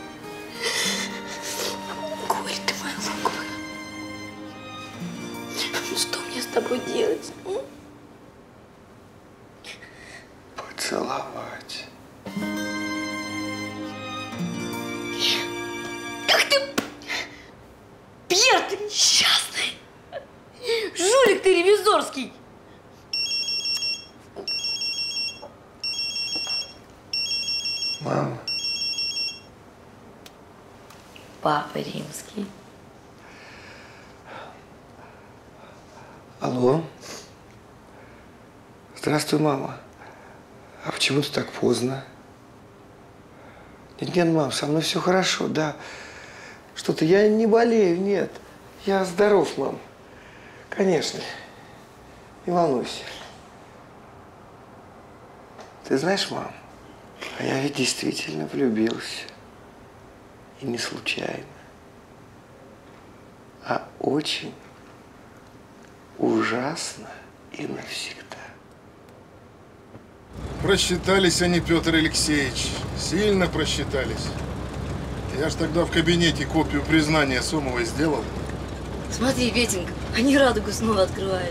B: Горе ты моя луковая. Что мне с тобой делать?
A: Поцеловать.
B: Как ты... Пьер, ты несчастный. Жулик ты ревизорский.
A: Мама.
B: Папа римский.
A: Алло. Здравствуй, мама. А почему ты так поздно? Нет, мам, со мной все хорошо, да. Что-то я не болею, нет. Я здоров, мам. Конечно. Не волнуйся. Ты знаешь, мам, а я ведь действительно влюбился. И не случайно. А очень ужасно и навсегда.
T: Просчитались они, Петр Алексеевич. Сильно просчитались. Я ж тогда в кабинете копию признания Сомовой сделал.
B: Смотри, Петенька, они радугу снова открывают.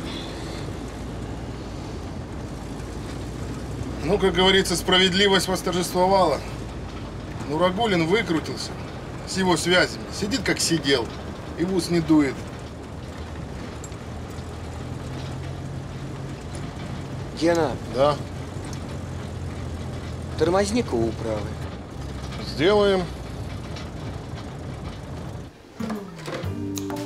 T: Ну, как говорится, справедливость восторжествовала. Ну, Рагулин выкрутился с его связями. Сидит, как сидел, и в ус не дует.
A: Гена.
T: Да.
A: Тормозни-ка у управы.
T: Сделаем.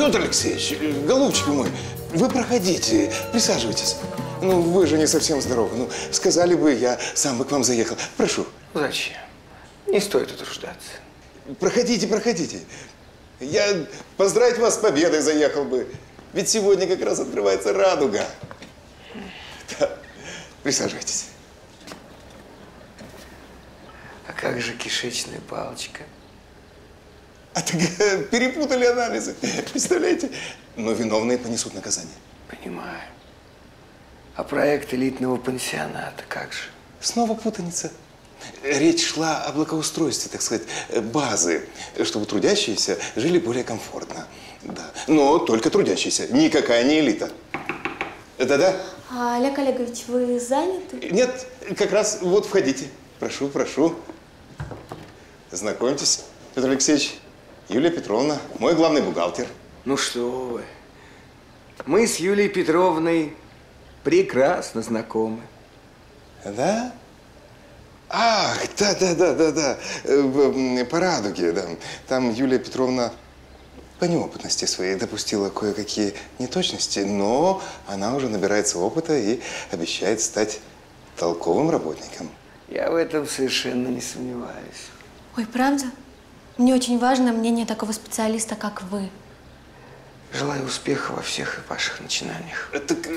N: Петр Алексеевич, голубчик мой, вы проходите, присаживайтесь. Ну, вы же не совсем здоровы. Ну, сказали бы, я сам бы к вам заехал. Прошу.
A: Зачем? Не стоит утруждаться.
N: Проходите, проходите. Я поздравить вас с победой заехал бы. Ведь сегодня как раз открывается радуга. Да. Присаживайтесь.
A: А как же кишечная палочка?
N: А так перепутали анализы. Представляете? Но виновные понесут наказание.
A: Понимаю. А проект элитного пансионата как же?
N: Снова путаница. Речь шла о благоустройстве, так сказать, базы, чтобы трудящиеся жили более комфортно. Да. Но только трудящиеся, никакая не элита. Да-да?
J: А, Олег Олегович, вы заняты?
N: Нет, как раз вот входите. Прошу, прошу. Знакомьтесь, Петр Алексеевич, Юлия Петровна, мой главный бухгалтер.
A: Ну что вы. Мы с Юлией Петровной прекрасно знакомы.
N: Да? Ах, да. По радуге, да. Там Юлия Петровна по неопытности своей допустила кое-какие неточности, но она уже набирается опыта и обещает стать толковым работником.
A: Я в этом совершенно не сомневаюсь.
J: Ой, правда? Мне очень важно мнение такого специалиста, как вы.
A: Желаю успеха во всех ваших начинаниях.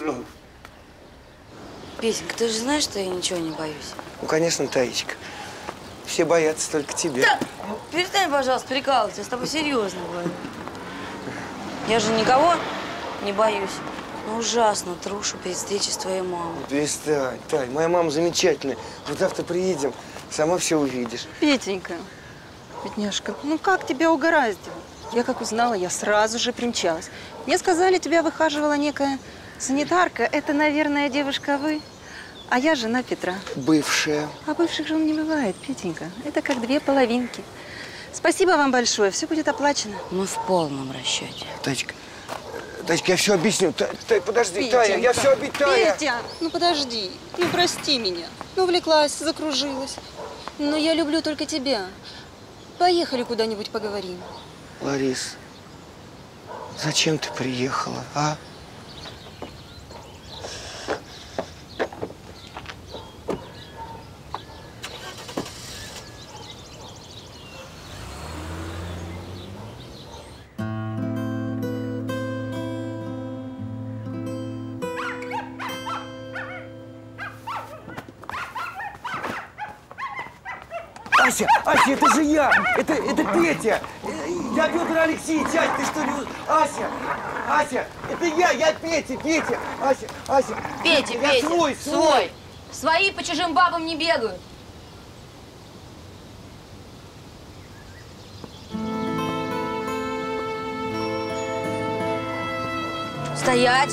B: Петенька, ты же знаешь, что я ничего не боюсь?
A: Ну, конечно, Таечка. Все боятся только тебя.
B: Да, перестань, пожалуйста, прикалываться. Я с тобой серьезно говорю. Я же никого не боюсь. Но ужасно трушу перед встречей с твоей мамой.
A: Перестань, Тай, моя мама замечательная. Вот завтра приедем, сама все увидишь.
D: Петенька, бедняжка, ну как тебя угораздило? Я как узнала, я сразу же примчалась. Мне сказали, тебя выхаживала некая санитарка. Это, наверное, девушка вы. А я жена Петра.
A: Бывшая.
D: А бывших жен не бывает, Петенька. Это как две половинки. Спасибо вам большое, все будет оплачено.
B: Мы в полном расчете.
A: Таечка, я все объясню. Тай, подожди, Петенька. Тая, я все объясню.
D: Петя, ну подожди, ну прости меня. Ну увлеклась, закружилась. Но я люблю только тебя. Поехали куда-нибудь поговорим.
A: Ларис, зачем ты приехала, а? Ася, это же я! Это Петя! Я Петр Алексеевич, Ася, ты что не... Ася, это я Петя! Ася!
B: Петя,
A: я свой!
B: Свои по чужим бабам не бегают. Стоять!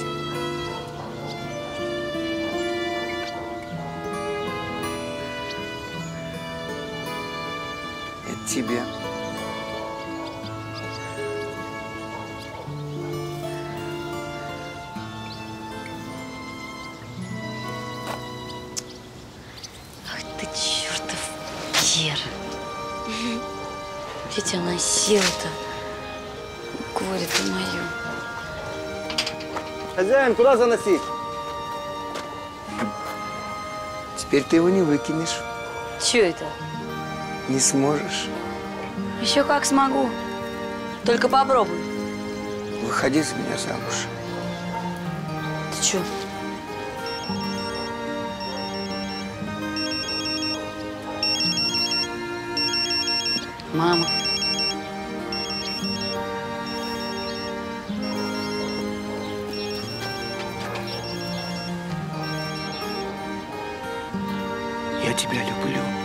A: Это тебе.
B: Ах ты чертов Кир. Ведь она сила-то. Горе-то мое.
A: Хозяин, куда заносить? Теперь ты его не выкинешь.
B: Че это?
A: Не сможешь.
B: Еще как смогу. Только попробуй.
A: Выходи за меня замуж.
B: Ты че? Мама.
A: Я тебя люблю.